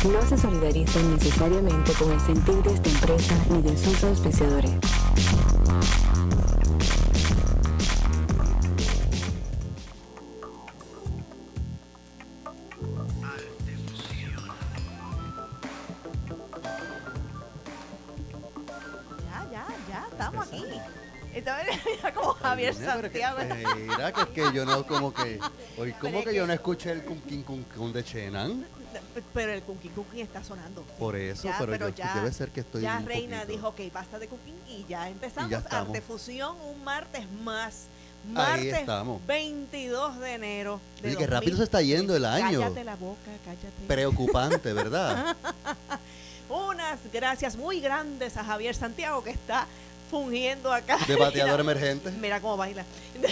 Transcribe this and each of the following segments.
no se solidarizan necesariamente con el sentir de esta empresa ni de sus auspiciadores. Ya, estamos aquí. Mira como Javier Santiago. Mira, que yo no, como que, hoy como que yo no escuché el Kunkin Kunkun de Chenan. Pero el Kunkin Kunkin está sonando. Por eso, ya, pero yo, ya, debe ser que estoy ya un Reina poquito. dijo, ok, basta de Kunkin y ya empezamos. Y ya estamos. Artefusión, un martes más. Ahí Martes estamos. 22 de enero de Oye, qué rápido se está yendo el año. Cállate la boca, cállate. Preocupante, ¿verdad? Unas gracias muy grandes a Javier Santiago que está fungiendo acá. De bateador Mira, emergente. Mira cómo baila.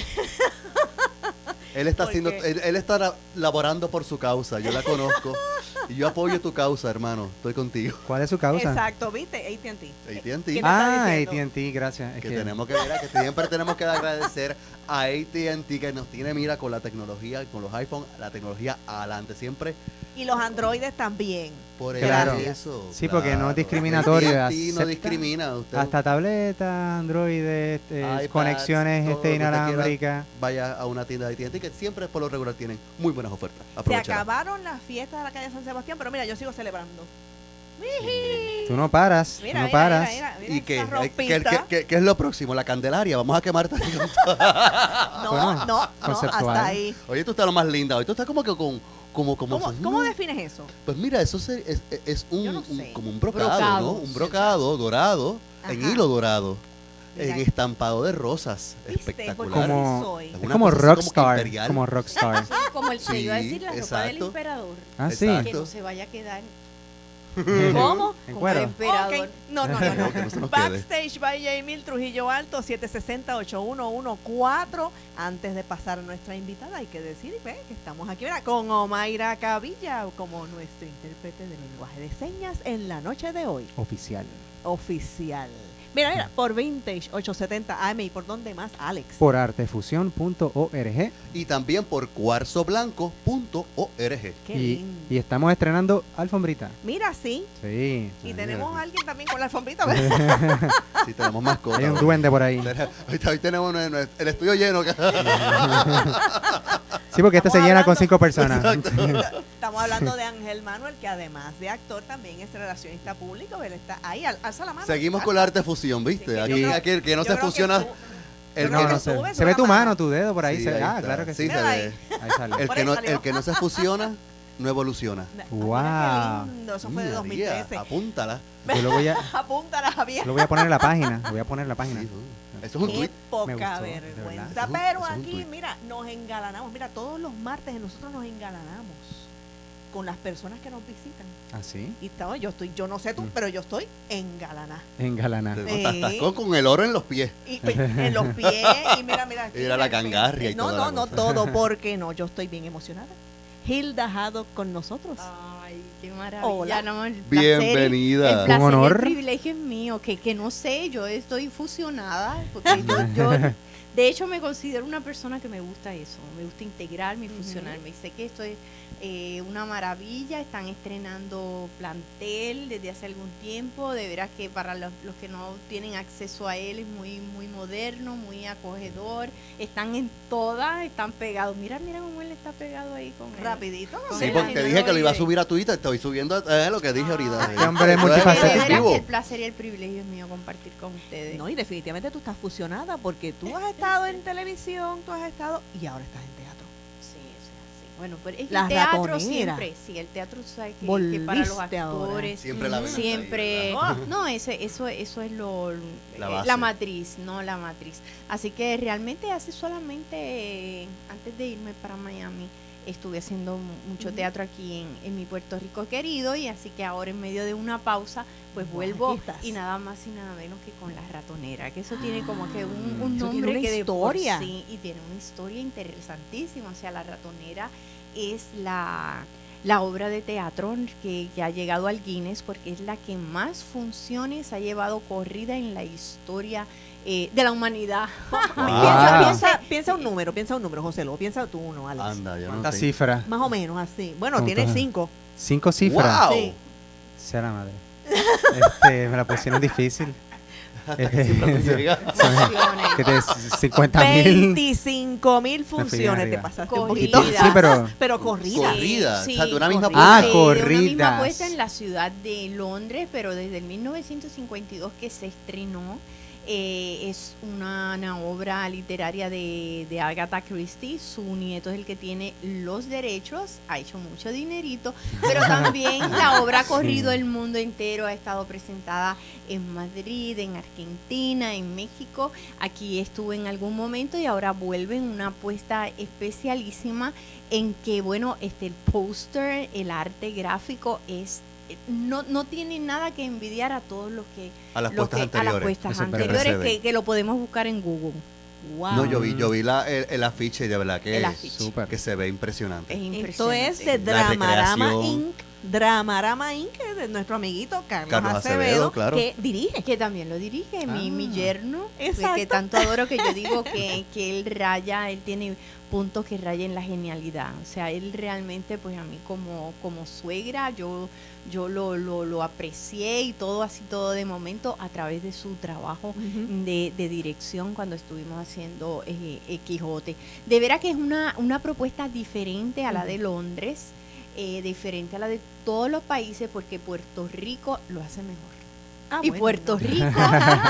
Él está Porque- haciendo, él está laborando por su causa, yo la conozco. Y yo apoyo tu causa, hermano. Estoy contigo. ¿Cuál es su causa? Exacto, ¿viste? AT&T. AT&T. ¿Qué Ah, me está diciendo? AT&T, gracias. Es Que tenemos que ver, que siempre tenemos que agradecer a AT&T que nos tiene, mira, con la tecnología, con los iPhone, la tecnología adelante, siempre Y los androides también. por Claro. eso. Sí, porque no es discriminatorio, AT&T no acepta discrimina. Usted Hasta tabletas, Android, iPads, conexiones todo lo que usted inalámbricas. vaya a una tienda de AT&T que siempre por lo regular tienen muy buenas ofertas. Se Aprovechala. acabaron las fiestas de la calle San Sebastián, pero mira, yo sigo celebrando. Tú no paras, tú Mira, no mira, paras. mira, mira ¿Y esta qué? ropita. ¿Qué es lo próximo? ¿La Candelaria? ¿Vamos a quemar también? No, Bueno, no, conceptual. hasta ahí. Oye, tú estás lo más linda. Hoy tú estás como que con... ¿Cómo defines eso? Pues mira, eso es Yo no sé. como un brocado, Brocado. ¿no? Un brocado dorado, en Ajá. hilo dorado, Mira. en estampado de rosas. ¿Viste? Espectacular. Porque Como- así soy. Es Es una como cosa así como que rockstar, imperial. como rockstar. Sí, como el que iba a Sí, decir, la ropa del exacto. emperador. Ah, sí. Exacto. Que no se vaya a quedar ¿Cómo? En como cuero. el emperador. Ok. No. No, que no se nos quede. Backstage by Jamil Trujillo Alto, 760-8114. Antes de pasar a nuestra invitada, hay que decir que estamos aquí mira, con Omaira Cavilla como nuestro intérprete de lenguaje de señas en la noche de hoy. Oficial. Oficial. Mira, por Vintage 870 AM y por dónde más, Alex. Por artefusión.org. Y también por cuarzoblanco.org. Qué Y lindo. estamos estrenando alfombrita. Mira, sí. Sí. Y tenemos a alguien también con la alfombrita. Sí, tenemos mascotas. Hay un duende por ahí. Hoy tenemos el estudio lleno. Sí, porque este se Estamos llena con hablando- 5 personas. Estamos hablando de Ángel Manuel, que además de actor también es relacionista público. Él está ahí, alza la mano. Seguimos con la artefusión, Sí, ¿viste? que yo Aquí, creo- aquí el que no yo se creo que fusiona. su- El creo que que no sube, se sube ve la tu mano. mano, tu dedo por ahí. Sí, se, ahí ah, está. claro que sí. Sí, se Mira ve. Ahí sale. El Por que, ahí no, salió. el que no se fusiona, no evoluciona. Mira qué lindo, eso fue de María, 2013. apúntala. Yo lo voy a, Apúntala, Javier. lo voy a poner en la página. Lo voy a poner en la página. Sí, eso es un Qué tweet. poca Me gustó, de vergüenza. verdad. Pero Eso es un aquí, tuit. mira, nos engalanamos. Mira, todos los martes nosotros nos engalanamos con las personas que nos visitan. ¿Ah, sí? Y yo no sé tú, pero yo estoy engalanada. Engalana. Estás con el oro en los pies. Y pues, en los pies, y mira. aquí, Mira la de repente- cangarria y No, toda no, la no, cosa. todo, porque no, yo estoy bien emocionada. Hilda Haddock con nosotros. Ay, qué maravilla. Hola. No, el placer, Bienvenida. El placer Un honor. y el privilegio es mío, que no sé, yo estoy fusionada, porque yo de hecho me considero una persona que me gusta eso, me gusta integrarme y fusionarme. Y sé que esto es una maravilla, están estrenando plantel desde hace algún tiempo, de veras que para los que no tienen acceso a él es muy, muy moderno, muy acogedor, están en todas, están pegados. Mira cómo él está pegado ahí con él. Rapidito. Sí, Mira, porque no dije lo que lo iba a olvidé. subir a Twitter. Estoy subiendo lo que dije ahorita. Este hombre es Esto multifacético. De veras que efectivo. el placer y el privilegio es mío compartir con ustedes. No, y definitivamente tú estás fusionada porque tú has estado en televisión, tú has estado y ahora estás en teatro. Sí, eso es así. Bueno, pero es que La el teatro ratonera. siempre, sí, el teatro sabe que para los Volviste ahora. actores Siempre la ven siempre, ahí, ¿verdad? no, eso es La la base. matriz, no la matriz. Así que realmente hace solamente antes de irme para Miami estuve haciendo mucho teatro aquí en mi Puerto Rico querido, y así que ahora en medio de una pausa pues Bueno, vuelvo, aquí estás. y nada más y nada menos que con La Ratonera, que eso tiene como que un Eso tiene nombre una que de por historia. sí, y tiene una historia interesantísima. O sea, La Ratonera es la obra de teatro que ha llegado al Guinness porque es la que más funciones ha llevado corrida en la historia de la humanidad. Piensa un número, José Lo, piensa tú uno, Alex. Anda, yo no ¿Cuántas tengo. cifras? Más o menos así. Bueno, ¿Cómo tiene está? 5. 5 cifras. ¡Wow! Sí. Sea la madre. Me la pusieron difícil. Funciones. Que te 50.000. 25.000 funciones te arriba. pasaste un Corrida. poquito. Sí, pero Pero corrida. Corrida. Sí, O sea, de una misma corrida. Ah, De corridas. una misma puesta en la ciudad de Londres, pero desde el 1952 que se estrenó. Es una obra literaria de Agatha Christie. Su nieto es el que tiene los derechos, ha hecho mucho dinerito, pero también la obra ha corrido el mundo entero, ha estado presentada en Madrid, en Argentina, en México. Aquí estuvo en algún momento y ahora vuelve en una apuesta especialísima en que, bueno, el póster, el arte gráfico no tiene nada que envidiar a todos los que A las lo puestas que- a las anteriores. puestas Eso es anteriores precedente. que lo podemos buscar en Google. Wow. No, yo vi el afiche y de verdad El que, afiche. Súper. que se ve impresionante. Es Esto impresionante. es de La Dramarama recreación. Inc. Dramarama Inc. Es de nuestro amiguito Carlos Carlos Acevedo, Acevedo, claro. que dirige. Que también lo dirige mi yerno, Exacto. que tanto adoro, que yo digo que él tiene puntos que rayen la genialidad. O sea, él realmente, pues a mí como suegra, yo lo aprecié y todo así, todo de momento a través de su trabajo de dirección cuando estuvimos haciendo Quijote. De veras que es una propuesta diferente a la de Londres, diferente a la de todos los países, porque Puerto Rico lo hace mejor. Ah, Y bueno, Puerto no. Rico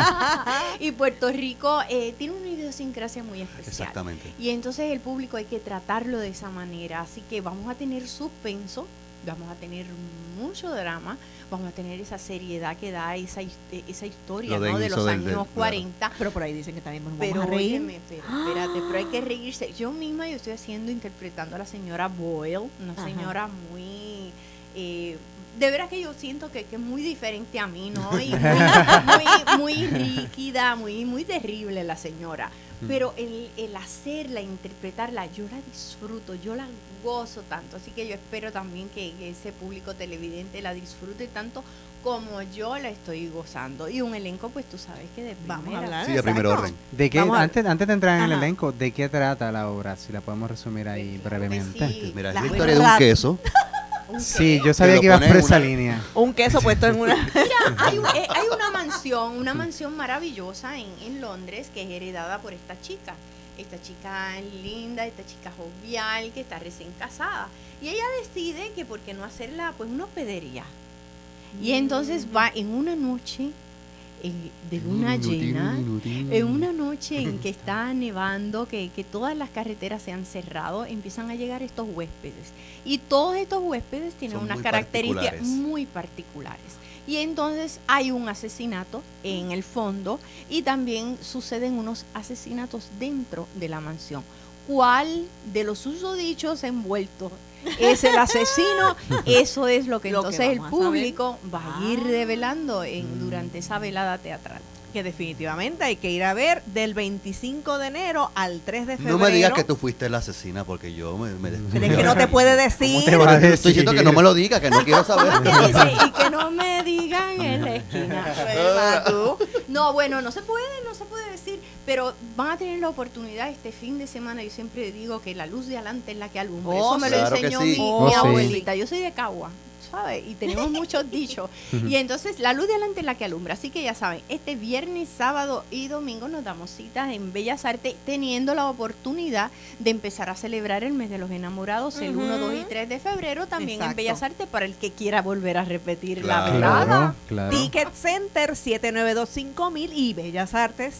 y Puerto Rico tiene una idiosincrasia muy especial. Exactamente. Y entonces el público hay que tratarlo de esa manera. Así que vamos a tener suspenso, vamos a tener mucho drama, vamos a tener esa seriedad que da esa historia, Lo ¿no? De denso los del- años claro. 40. Pero por ahí dicen que también nos Pero vamos a reír. óyeme, espérate, pero hay que reírse. Yo estoy interpretando a la señora Boyle, una Ajá. señora muy... de veras que yo siento que es muy diferente a mí, ¿no? Y muy rígida, muy terrible la señora. Pero el hacerla, interpretarla, yo la disfruto, yo la gozo tanto. Así que yo espero también que ese público televidente la disfrute tanto como yo la estoy gozando. Y un elenco, pues tú sabes que de Vamos a primera. hablar. Sí, de primer Exacto. orden. ¿De qué, Vamos a- antes de entrar en el Ajá. elenco, ¿de qué trata la obra? Si la podemos resumir ahí Claro que brevemente. sí. Mira, es La la historia de un rat- queso. Sí, yo sabía lo que ibas ponen por en esa una- línea. Un queso puesto en una... Mira, hay una mansión maravillosa en Londres que es heredada por esta chica. Esta chica linda, esta chica jovial, que está recién casada. Y ella decide que por qué no hacerla, pues, una hospedería. Y entonces va en una noche de luna llena, en una noche en que está nevando, que todas las carreteras se han cerrado, empiezan a llegar estos huéspedes. Y todos estos huéspedes tienen Son unas muy características particulares. muy particulares. Y entonces hay un asesinato en el fondo y también suceden unos asesinatos dentro de la mansión. ¿Cuál de los susodichos envueltos es el asesino? Eso es lo que Lo que entonces el vamos a saber. público va a ir Ah. revelando durante esa velada teatral. Que definitivamente hay que ir a ver del 25 de enero al 3 de febrero. No me digas que tú fuiste la asesina porque yo me Pero es que no te puede decir. ¿Cómo te va a Estoy decir? diciendo que no me lo diga, que no quiero saber. Que dice, y que no me digan en la esquina. ¿Verdad tú? No, bueno, no se puede decir, pero van a tener la oportunidad este fin de semana. Yo siempre digo que la luz de adelante es la que alumbra. Oh, Eso me claro lo que enseñó sí. mi Oh, sí. abuelita. Yo soy de Cagua, ¿sabes? Y tenemos muchos dichos. Y entonces la luz de adelante es la que alumbra. Así que ya saben, este viernes, sábado y domingo nos damos citas en Bellas Artes, teniendo la oportunidad de empezar a celebrar el mes de los enamorados el 1, 2 y 3 de febrero, también Exacto. en Bellas Artes, para el que quiera volver a repetir la Claro. velada. Claro, claro. Ticket Center 7925000 y Bellas Artes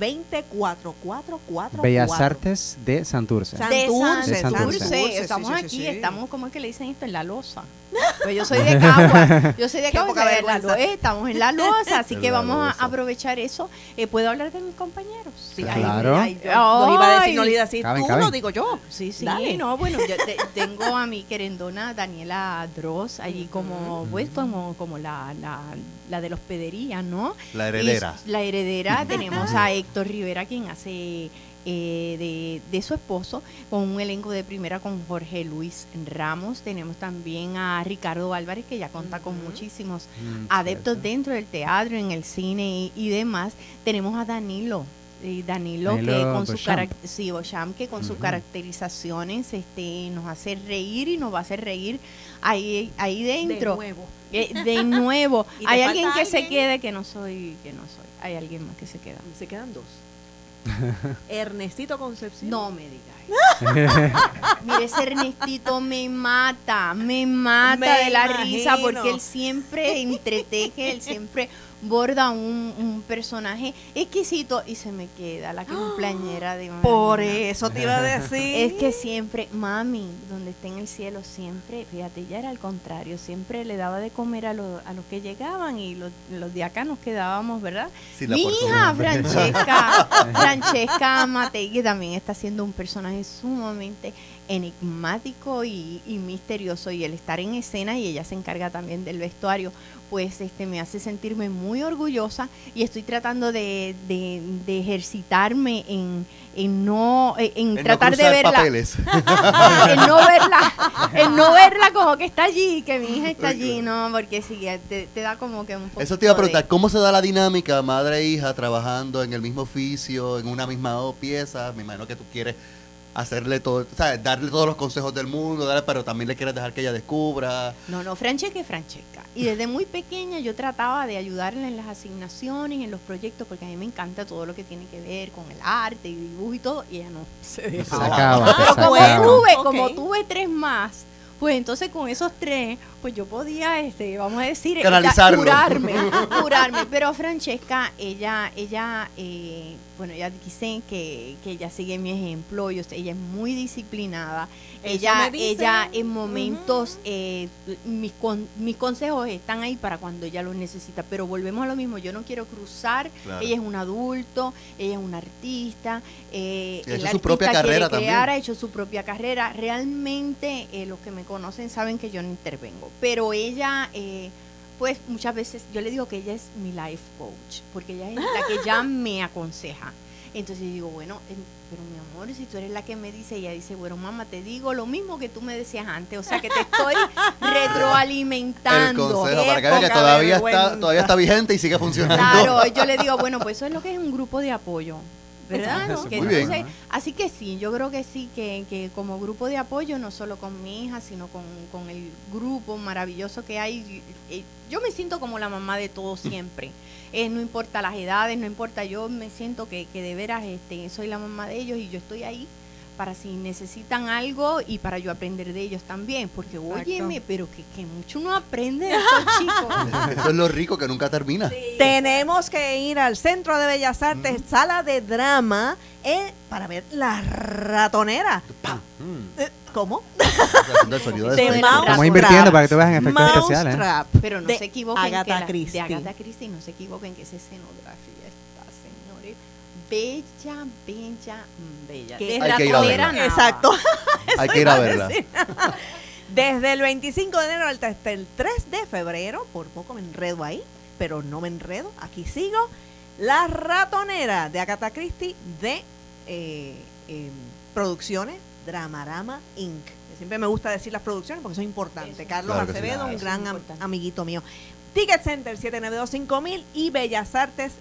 620-4444. Bellas Artes de Santurce. Santurce, De Santurce. Santurce. Estamos Sí, sí, aquí, sí. estamos, ¿cómo es que le dicen esto? En la loza. Pues yo soy de Cagua, yo soy de Qué Cagua, poca en la vergüenza. estamos en la loza, así En que la vamos a loza. aprovechar eso. ¿Puedo hablar de mis compañeros? Sí, Claro. yo los iba a decir, no le iba a decir Caben, tú, caben. lo digo yo. Sí, sí, Dale. no, bueno, yo tengo a mi querendona Daniela Dross allí como, pues, como la de la hospedería, ¿no? La heredera. Y la heredera. Tenemos a Héctor Rivera, quien hace de su esposo, con un elenco de primera con Jorge Luis Ramos. Tenemos también a Ricardo Álvarez, que ya cuenta con muchísimos adeptos cierto. dentro del teatro, en el cine y demás. Tenemos a Danilo Danilo, que Danilo con sus Beauchamp. Beauchamp, que con sus caracterizaciones nos hace reír y nos va a hacer reír ahí dentro. De nuevo. ¿Y te Hay falta alguien que se alguien? quede que no soy. Hay alguien más que se queda. Se quedan dos. Ernestito Concepción. No me digas. Mire, ese Ernestito me mata Me de la risa, imagino. porque él siempre entreteje, él siempre borda un personaje exquisito y se me queda la cumpleañera de mami. Por eso te iba a decir. Es que siempre, mami, donde está en el cielo, siempre, fíjate, ya era al contrario, siempre le daba de comer a los que llegaban y los de acá nos quedábamos, ¿verdad? Sin la Mi porción. hija, Francesca Mategui, también está siendo un personaje sumamente enigmático y misterioso, y el estar en escena, y ella se encarga también del vestuario, pues me hace sentirme muy orgullosa, y estoy tratando de ejercitarme en tratar de cruzar verla. papeles. en no verla como que está allí, que mi hija está allí, no, porque sí, te da como que un poco. Eso te iba a preguntar, ¿cómo se da la dinámica madre e hija trabajando en el mismo oficio, en una misma pieza? Me imagino que tú quieres hacerle todo, o sea, darle todos los consejos del mundo, pero también le quieres dejar que ella descubra. No, Francesca es Francesca. Y desde muy pequeña yo trataba de ayudarla en las asignaciones, en los proyectos, porque a mí me encanta todo lo que tiene que ver con el arte y dibujo y todo, y ella no se Se dejaba. acaba. Pero se como acaba. como Ok. tuve 3 más, pues entonces con esos 3, pues yo podía, vamos a decir, Canalizarlo. curarme. Pero Francesca, ella dicen que ella sigue mi ejemplo, ella es muy disciplinada. Eso Ella me dicen. en momentos, mis consejos están ahí para cuando ella los necesita, pero volvemos a lo mismo, yo no quiero cruzar. Claro. Ella es un adulto, ella es una artista, Y ha el hecho su propia artista quiere carrera crear, también. ha hecho su propia carrera. Realmente los que me conocen saben que yo no intervengo, pero ella, pues muchas veces yo le digo que ella es mi life coach, porque ella es la que ya me aconseja. Entonces yo digo, bueno, pero mi amor, si tú eres la que me dice, ella dice, bueno, mamá, te digo lo mismo que tú me decías antes, o sea que te estoy El retroalimentando. consejo para que vean que Época todavía vergüenza. todavía está vigente y sigue funcionando. Claro, yo le digo, bueno, pues eso es lo que es un grupo de apoyo, ¿verdad? Exacto. Que Muy bien. entonces, así que sí, yo creo que sí, que como grupo de apoyo, no solo con mi hija, sino con el grupo maravilloso que hay, yo me siento como la mamá de todos siempre. No importa las edades, no importa, yo me siento que de veras soy la mamá de ellos, y yo estoy ahí para si necesitan algo y para yo aprender de ellos también, porque Exacto. óyeme, pero que mucho uno aprende de estos chicos. Eso es lo rico que nunca termina. Tenemos que ir al Centro de Bellas Artes, sala de drama, para ver La Ratonera. ¿Cómo? Haciendo el sonido de De efecto. Mouse Estamos invirtiendo Trap. para que tú veas en efectos especiales. Mousetrap, Pero no de se equivoquen Agatha de Christie. Agatha Christie, no se equivoquen que esa escenografía está, señores, bella, bella. Que De hay que ir a ratonera verla. nada. Exacto. Hay que ir a verla. Desde el 25 de enero hasta el 3 de febrero, por poco me enredo ahí, pero no me enredo, aquí sigo. La Ratonera de Agatha Christie de Producciones Dramarama Inc. Siempre me gusta decir las producciones porque son importantes. Eso. Carlos Claro que sí. Acevedo, un Eso gran es importante. amiguito mío. Ticket Center 792-5000 y Bellas Artes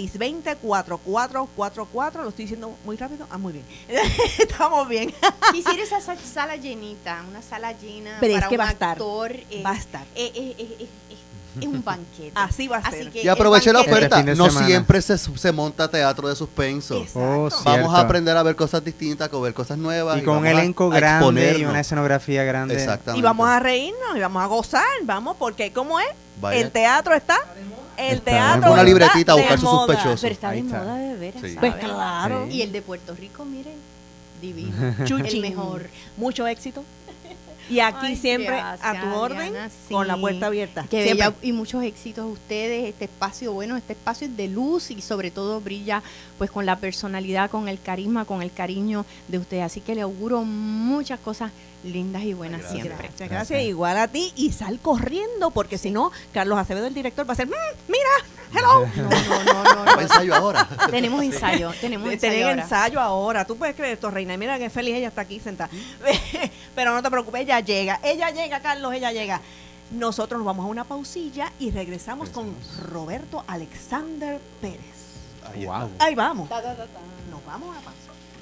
620-4444. Lo estoy diciendo muy rápido. Muy bien. Estamos bien. Quisiera esa sala llenita, una sala llena Pero es para que un va a estar. actor. Va a estar. Es un banquete. Así va a ser. Así que Y aproveche la el banquete- oferta. Este fin de No semana. siempre se monta teatro de suspenso. Exacto. Oh, Vamos cierto. a aprender a ver cosas distintas, a ver cosas nuevas. Y con un vamos a- elenco a grande y exponernos. una escenografía grande. Exactamente. Y vamos a reírnos y vamos a gozar, vamos, porque ¿cómo es? Vaya. El teatro está. El Está teatro de moda. Una libretita está a de buscar sus moda. sospechosos. Pero está Ahí de está. moda de veras, Sí. Pues ¿saben? claro. Y el de Puerto Rico, miren, divino. Chuchín. El mejor. Mucho éxito. Y aquí Ay, siempre gracias, a tu orden, Diana, con la sí. puerta abierta. Que Siempre. bella, y muchos éxitos a ustedes. Este espacio es de luz y sobre todo brilla pues con la personalidad, con el carisma, con el cariño de ustedes. Así que le auguro muchas cosas lindas y buenas Gracias. siempre. Gracias, gracias. Igual a ti. Y sal corriendo, porque si no, Carlos Acevedo, el director, va a ser, mira, hello. No. Ensayo ahora. Tenemos ensayo, Tener ahora. ensayo ahora. Tú puedes creer esto, Reina. Mira qué feliz ella está aquí sentada. Pero no te preocupes, ella llega, Carlos, ella llega. Nosotros nos vamos a una pausilla y regresamos con Roberto Alexander Pérez. Ahí Wow. está. Ahí vamos. Ta, ta, ta, ta. Nos vamos a paso.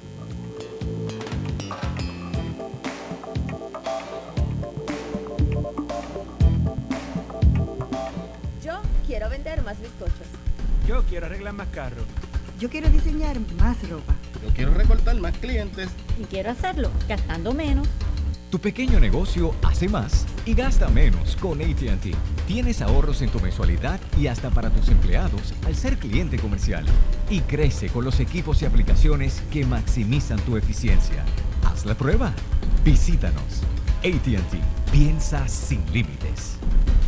Yo quiero vender más bizcochos. Yo quiero arreglar más carros. Yo quiero diseñar más ropa. Yo quiero recortar más clientes. Y quiero hacerlo gastando menos. Tu pequeño negocio hace más y gasta menos con AT&T. Tienes ahorros en tu mensualidad y hasta para tus empleados al ser cliente comercial. Y crece con los equipos y aplicaciones que maximizan tu eficiencia. Haz la prueba. Visítanos. AT&T. Piensa sin límites.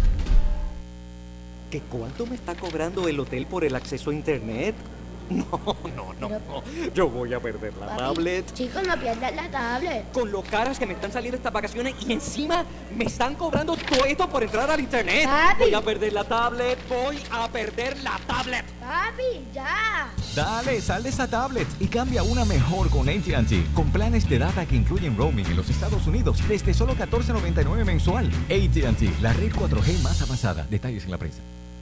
¿Qué cuánto me está cobrando el hotel por el acceso a internet? No. Yo voy a perder la tablet. Chicos, no pierdas la tablet. Con lo caras que me están saliendo estas vacaciones y encima me están cobrando todo esto por entrar al internet. Papi. Voy a perder la tablet. Voy a perder la tablet. Papi, ya. Dale, sal de esa tablet y cambia una mejor con AT&T. Con planes de data que incluyen roaming en los Estados Unidos desde solo $14.99 mensual. AT&T, la red 4G más avanzada. Detalles en la prensa.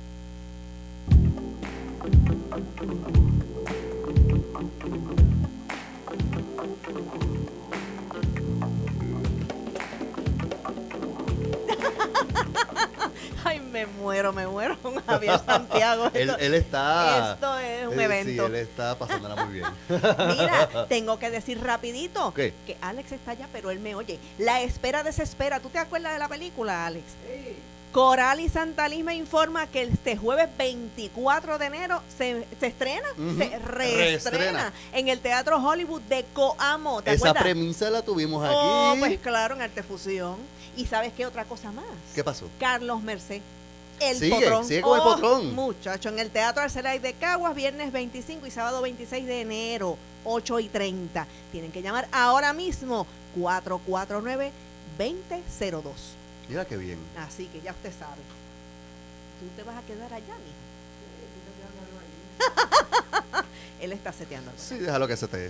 Ay, me muero con Javier Santiago. Él está... Esto es un Sí, evento. él está pasándola muy bien. Mira, tengo que decir rapidito ¿Qué? que Alex está allá, pero él me oye. La espera desespera. ¿Tú te acuerdas de la película, Alex? Sí. Coral y Santaliz me informa que este jueves 24 de enero se estrena, se reestrena en el Teatro Hollywood de Coamo. ¿Te Esa acuerdas? premisa la tuvimos aquí. Oh, pues claro, en Artefusión. ¿Y sabes qué otra cosa más? ¿Qué pasó? Carlos Merced. El Sigue, Potrón. sigue con el Potrón. Muchacho, en el Teatro Arcelay de Caguas, viernes 25 y sábado 26 de enero, 8:30. Tienen que llamar ahora mismo, 449-2002. Mira qué bien. Así que ya usted sabe. Tú te vas a quedar allá, mijo. Él está seteando. Sí, déjalo que se te...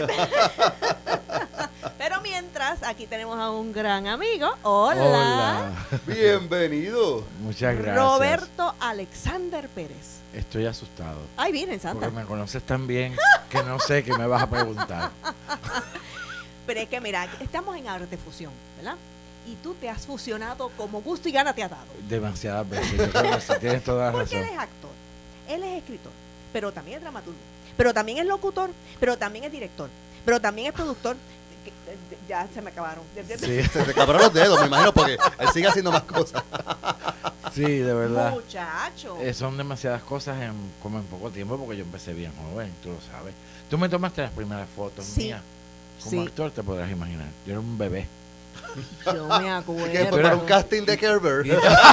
Pero mientras, aquí tenemos a un gran amigo. Hola. Hola. Bienvenido. Muchas gracias. Roberto Alexander Pérez. Estoy asustado. Ay, viene, Santa. Porque me conoces tan bien que no sé qué me vas a preguntar. Pero es que mira, estamos en Artefusión, ¿verdad? Y tú te has fusionado como gusto y gana te ha dado. Demasiadas veces. Yo creo que sí, tienes toda la Porque razón. él es actor, él es escritor, pero también es dramaturgo, pero también es locutor, pero también es director, pero también es productor. Ya se me acabaron. Sí, se te acabaron los dedos, me imagino, porque él sigue haciendo más cosas. Sí, de verdad. Muchacho. Son demasiadas cosas como en poco tiempo, porque yo empecé bien joven, tú lo sabes. Tú me tomaste las primeras fotos mías. Como actor te podrás imaginar. Yo era un bebé. Yo me acuerdo. Que para un casting de Kerber.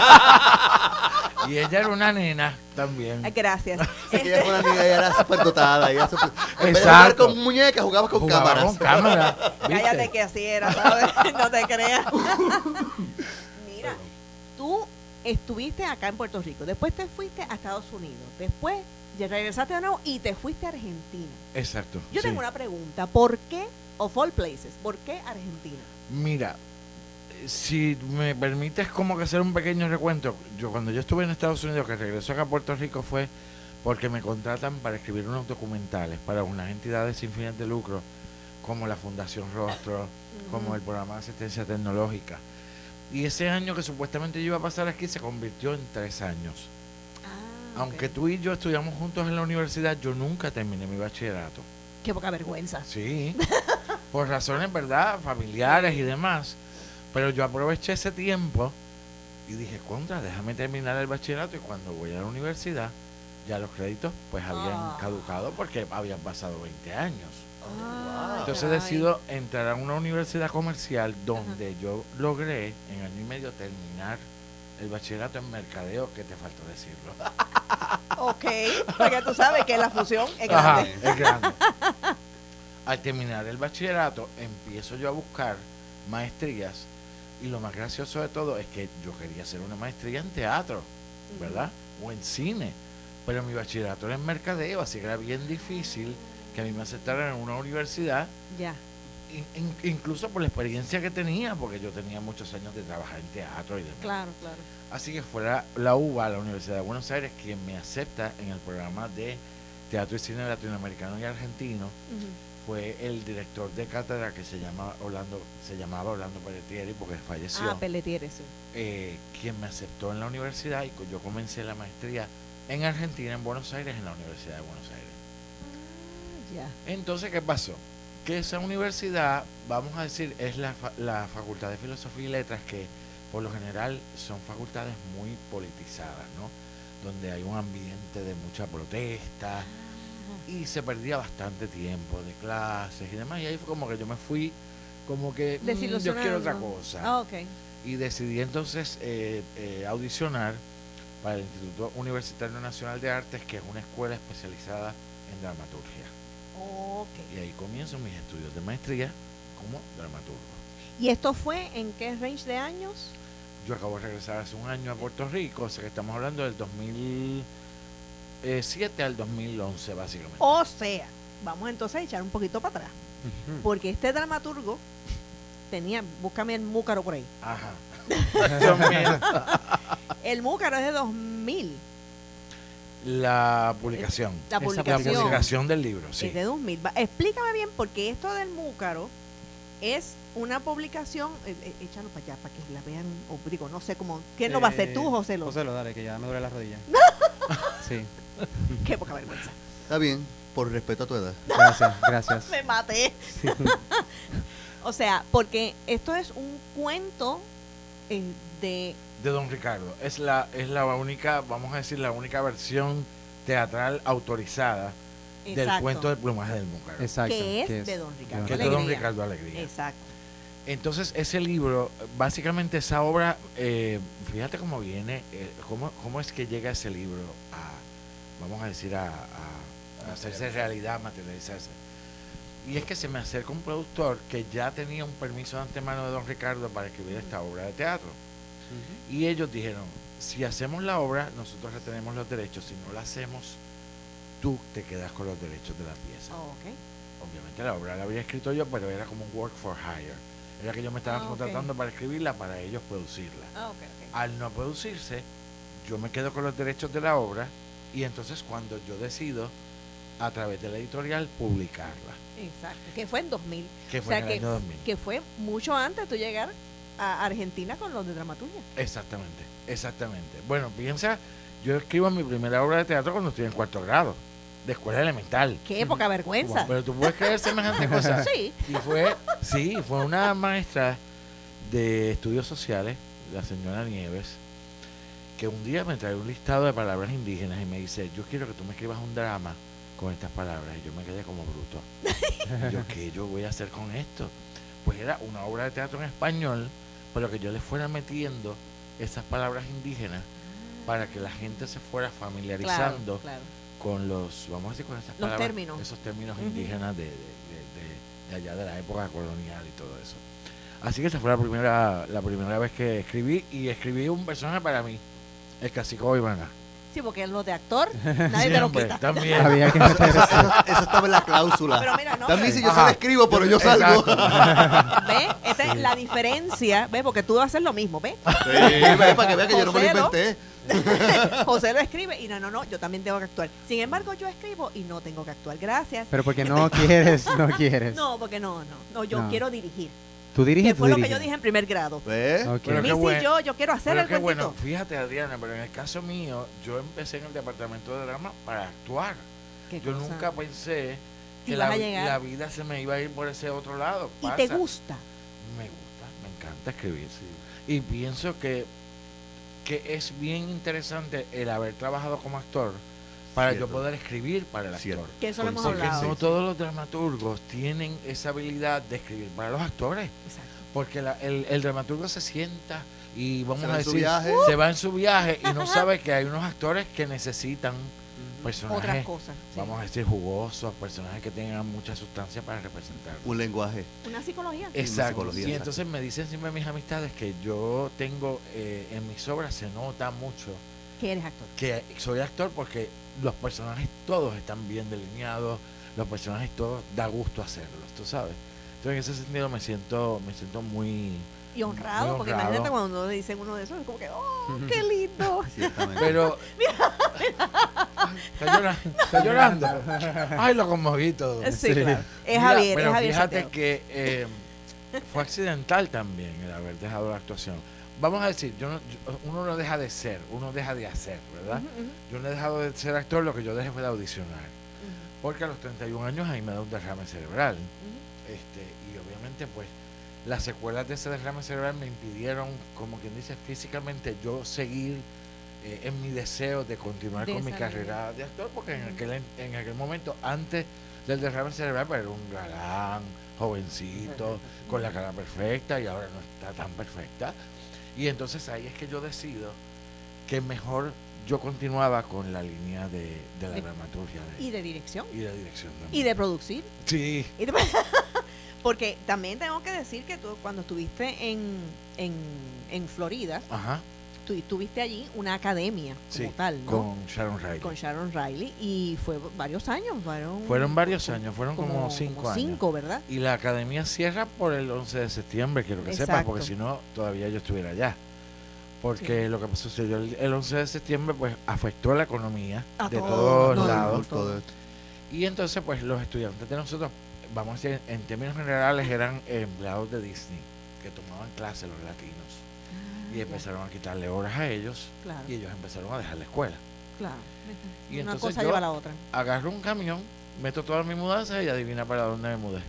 Y ella era una nena también. Ay, gracias. Sí, ella era una niña, ella era súper dotada. Ella en vez de jugar Exacto. con muñecas, jugaba con cámaras. Con cámara. Cállate que así era, ¿sabes? No te creas. Mira, tú estuviste acá en Puerto Rico, después te fuiste a Estados Unidos, después ya regresaste de nuevo y te fuiste a Argentina. Exacto. Yo tengo una pregunta, ¿por qué, of all places, por qué Argentina? Mira, si me permites como que hacer un pequeño recuento, cuando yo estuve en Estados Unidos, que regresó acá a Puerto Rico, fue porque me contratan para escribir unos documentales para unas entidades sin fines de lucro, como la Fundación Rostro, como el Programa de Asistencia Tecnológica. Y ese año que supuestamente yo iba a pasar aquí se convirtió en 3 años. Aunque tú y yo estudiamos juntos en la universidad, yo nunca terminé mi bachillerato. Qué poca vergüenza. Sí, por razones, ¿verdad?, familiares y demás. Pero yo aproveché ese tiempo y dije, déjame terminar el bachillerato, y cuando voy a la universidad, ya los créditos pues habían caducado porque habían pasado 20 años. Entonces decido entrar a una universidad comercial donde yo logré en año y medio terminar el bachillerato en mercadeo, que te faltó decirlo. Ok, porque tú sabes que la fusión es grande. Ajá, es grande. Al terminar el bachillerato, empiezo yo a buscar maestrías, y lo más gracioso de todo es que yo quería hacer una maestría en teatro, ¿verdad? O en cine, pero mi bachillerato era en mercadeo, así que era bien difícil que a mí me aceptaran en una universidad. Ya. Incluso por la experiencia que tenía, porque yo tenía muchos años de trabajar en teatro y demás. Claro, claro. Así que fue la UBA, la Universidad de Buenos Aires, quien me acepta en el programa de teatro y cine latinoamericano y argentino, fue el director de cátedra que se llamaba Orlando Pelletieri, porque falleció. Pelletieri, sí. Quien me aceptó en la universidad y yo comencé la maestría en Argentina, en Buenos Aires, en la Universidad de Buenos Aires. Entonces, ¿qué pasó? Que esa universidad, vamos a decir, es la Facultad de Filosofía y Letras, que por lo general son facultades muy politizadas, ¿no? Donde hay un ambiente de mucha protesta y se perdía bastante tiempo de clases y demás. Y ahí fue como que yo me fui, como que yo quiero otra cosa. Y decidí entonces audicionar para el Instituto Universitario Nacional de Artes, que es una escuela especializada en dramaturgia. Y ahí comienzo mis estudios de maestría como dramaturgo. ¿Y esto fue en qué range de años? Yo acabo de regresar hace un año a Puerto Rico, o sea que estamos hablando del 2007 al 2011 básicamente. O sea, vamos entonces a echar un poquito para atrás, porque este dramaturgo búscame el Múcaro por ahí. Ajá. El Múcaro es de 2000. La publicación. La publicación del libro, sí. Es de 2000. Explícame bien, porque esto del Múcaro es una publicación, échalo para allá, para que la vean, no sé cómo, ¿quién lo va a hacer? ¿Tú, José? Joselo, dale, que ya me duele la rodilla. Sí. Qué poca vergüenza. Está bien, por respeto a tu edad. Gracias. Me maté. Sí. O sea, porque esto es un cuento de Don Ricardo. Es la única, vamos a decir, la única versión teatral autorizada del cuento del plumaje del Múcaro. Exacto. Que es de Don Ricardo Alegría. Que es de Don Ricardo Alegría. Exacto. Entonces, ese libro, básicamente esa obra, fíjate cómo viene, cómo es que llega ese libro vamos a decir, a hacerse realidad, a materializarse. Y es que se me acerca un productor que ya tenía un permiso de antemano de Don Ricardo para escribir esta obra de teatro. Y ellos dijeron, si hacemos la obra, nosotros retenemos los derechos. Si no la hacemos, tú te quedas con los derechos de la pieza. Obviamente la obra la había escrito yo, pero era como un work for hire. Era que yo me estaba contratando para escribirla, para ellos producirla. Al no producirse, yo me quedo con los derechos de la obra, y entonces cuando yo decido, a través de la editorial, publicarla. Exacto, que fue en 2000. Que fue en el año 2000. Que fue mucho antes de tú llegar a Argentina con los de dramaturgia. Exactamente. Bueno, piensa, yo escribo mi primera obra de teatro cuando estoy en 4º grado, de escuela elemental. Qué poca vergüenza. Pero tú puedes creer semejante cosa. Sí. Y fue una maestra de estudios sociales, la señora Nieves, que un día me trae un listado de palabras indígenas y me dice, yo quiero que tú me escribas un drama con estas palabras. Y yo me quedé como bruto. Y yo, ¿qué yo voy a hacer con esto? Pues era una obra de teatro en español, pero que yo le fuera metiendo esas palabras indígenas para que la gente se fuera familiarizando con los, vamos a decir, con esas palabras, esos términos indígenas de allá de la época colonial y todo eso. Así que esa fue la primera vez que escribí, y escribí un personaje para mí, el Cacique Oibana. Sí, porque lo de actor, nadie te lo quita. También. Había que meter eso estaba en la cláusula. Pero mira, no. También si yo se lo escribo, pero yo salgo. ¿Ves? Esta es la diferencia, ¿ves? Porque tú vas a hacer lo mismo, ¿ves? Sí, ¿ves? Para que vean que yo no me lo inventé. José lo escribe y no, yo también tengo que actuar. Sin embargo, yo escribo y no tengo que actuar. Gracias. Pero porque no quieres. No, porque no, yo quiero dirigir. ¿Tú diriges? Que fue lo que yo dije en primer grado. ¿Ves? Pero yo quiero hacer el cuentito. Bueno, fíjate, Adriana, pero en el caso mío, yo empecé en el departamento de drama para actuar. Yo nunca pensé que la vida se me iba a ir por ese otro lado. ¿Y te gusta? Me encanta escribir. Sí. Y pienso que es bien interesante el haber trabajado como actor para yo poder escribir para el actor. Que eso lo hemos Porque hablado. no todos los dramaturgos tienen esa habilidad de escribir para los actores. Exacto. Porque el dramaturgo se sienta y vamos a decir, se va en su viaje y no sabe que hay unos actores que necesitan personajes, otras cosas, vamos a decir, jugosos, personajes que tengan mucha sustancia para representar. Un lenguaje. Una psicología. Exacto. Y entonces me dicen siempre mis amistades que yo tengo, en mis obras se nota mucho que eres actor. Que soy actor porque los personajes todos están bien delineados, los personajes todos da gusto hacerlos, tú sabes. Entonces en ese sentido me siento muy... Y honrado, porque imagínate cuando dicen uno de esos, es como que, ¡oh, qué lindo! Pero... mira. Está llorando. Ay, lo conmoví todo. Sí, claro. Es Mira, Javier, pero es Javier fíjate Santiago. que fue accidental también el haber dejado la actuación. Vamos a decir, uno no deja de ser, uno deja de hacer, ¿verdad? Yo no he dejado de ser actor, lo que yo dejé fue de audicionar. Porque a los 31 años ahí me da un derrame cerebral. Y obviamente, pues, las secuelas de ese derrame cerebral me impidieron, como quien dice, físicamente yo seguir en mi deseo de continuar con mi carrera de actor, porque en aquel momento, antes del derrame cerebral, pues, era un galán, jovencito, con la cara perfecta, y ahora no está tan perfecta. Y entonces ahí es que yo decido que mejor yo continuaba con la línea de la dramaturgia. Y de dirección. Y de dirección también. Y de producir. Sí. Porque también tengo que decir que tú, cuando estuviste en Florida, tú tuviste allí una academia como tal, ¿no? Con Sharon Riley. Con Sharon Riley. Y fue varios años. Fueron varios años, fueron como 5 años. 5, ¿verdad? Y la academia cierra por el 11 de septiembre, quiero que sepas, porque si no, todavía yo estuviera allá. Porque lo que sucedió el 11 de septiembre, pues, afectó la economía de todos lados. Y entonces, pues, los estudiantes de nosotros, vamos a decir, en términos generales, eran empleados de Disney, que tomaban clases los latinos. Y empezaron a quitarle horas a ellos, y ellos empezaron a dejar la escuela. Claro. Y una entonces cosa lleva a la otra. Agarro un camión, meto todas mis mudanzas y adivina para dónde me mudé.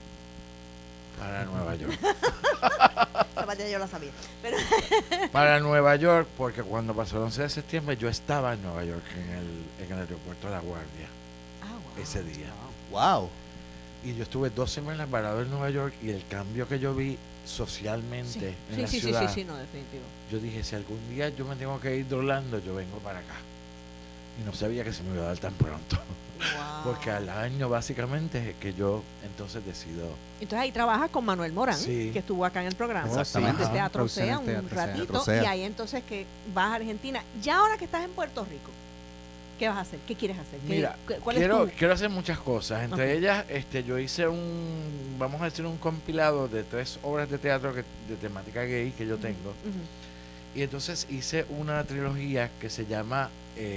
Para Nueva York. Esa parte yo la sabía. Pero para Nueva York, porque cuando pasó el 11 de septiembre yo estaba en Nueva York, en el aeropuerto de La Guardia. Ese día. Wow. Y yo estuve 2 semanas parado en Nueva York, y el cambio que yo vi socialmente en la ciudad. Sí, no, definitivo. Yo dije, si algún día yo me tengo que ir de Orlando, yo vengo para acá. Y no sabía que se me iba a dar tan pronto. Wow. Porque al año básicamente es que yo entonces decido. Entonces ahí trabajas con Manuel Morán, que estuvo acá en el programa. Exactamente. De Teatro Sea un ratito. Y ahí entonces que vas a Argentina. Ya ahora que estás en Puerto Rico, ¿qué vas a hacer? ¿Qué quieres hacer? Mira, quiero hacer muchas cosas. Entre ellas, yo hice vamos a decir, un compilado de 3 obras de teatro de temática gay que yo tengo. Y entonces hice una trilogía que se llama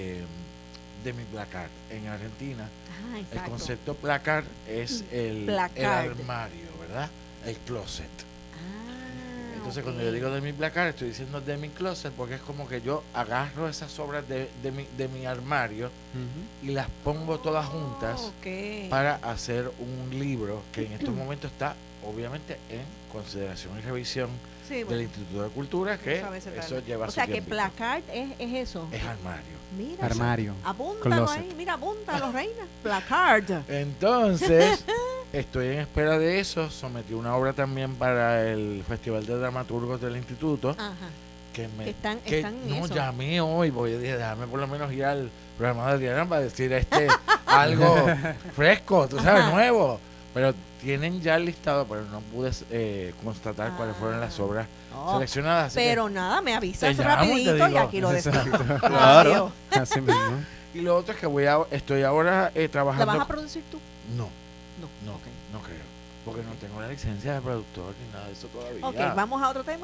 Demi Placard en Argentina. El concepto placard es el armario, ¿verdad? El closet. Entonces cuando yo digo Demi Placard, estoy diciendo Demi Closet, porque es como que yo agarro esas obras de mi armario y las pongo todas juntas para hacer un libro que en estos momentos está obviamente en consideración y revisión del Instituto de Cultura, que eso lleva su tiempo. O sea que Placard es eso. Es armario. Mira, armario. Apúntalo ahí, mira, apúntalo, reina. Placard. Entonces, estoy en espera de eso. Sometí una obra también para el Festival de Dramaturgos del Instituto. Que están no eso. Llamé hoy, porque yo dije, déjame por lo menos ir al programa de Adriana para decir algo fresco, tú sabes, nuevo. Pero tienen ya el listado, pero no pude constatar cuáles fueron las obras seleccionadas. Pero nada, me avisas rapidito y aquí lo despido. Claro. Así mismo. Y lo otro es que estoy ahora trabajando. ¿La vas a producir tú? No creo. Porque no tengo la licencia de productor ni nada de eso todavía. Ok, vamos a otro tema.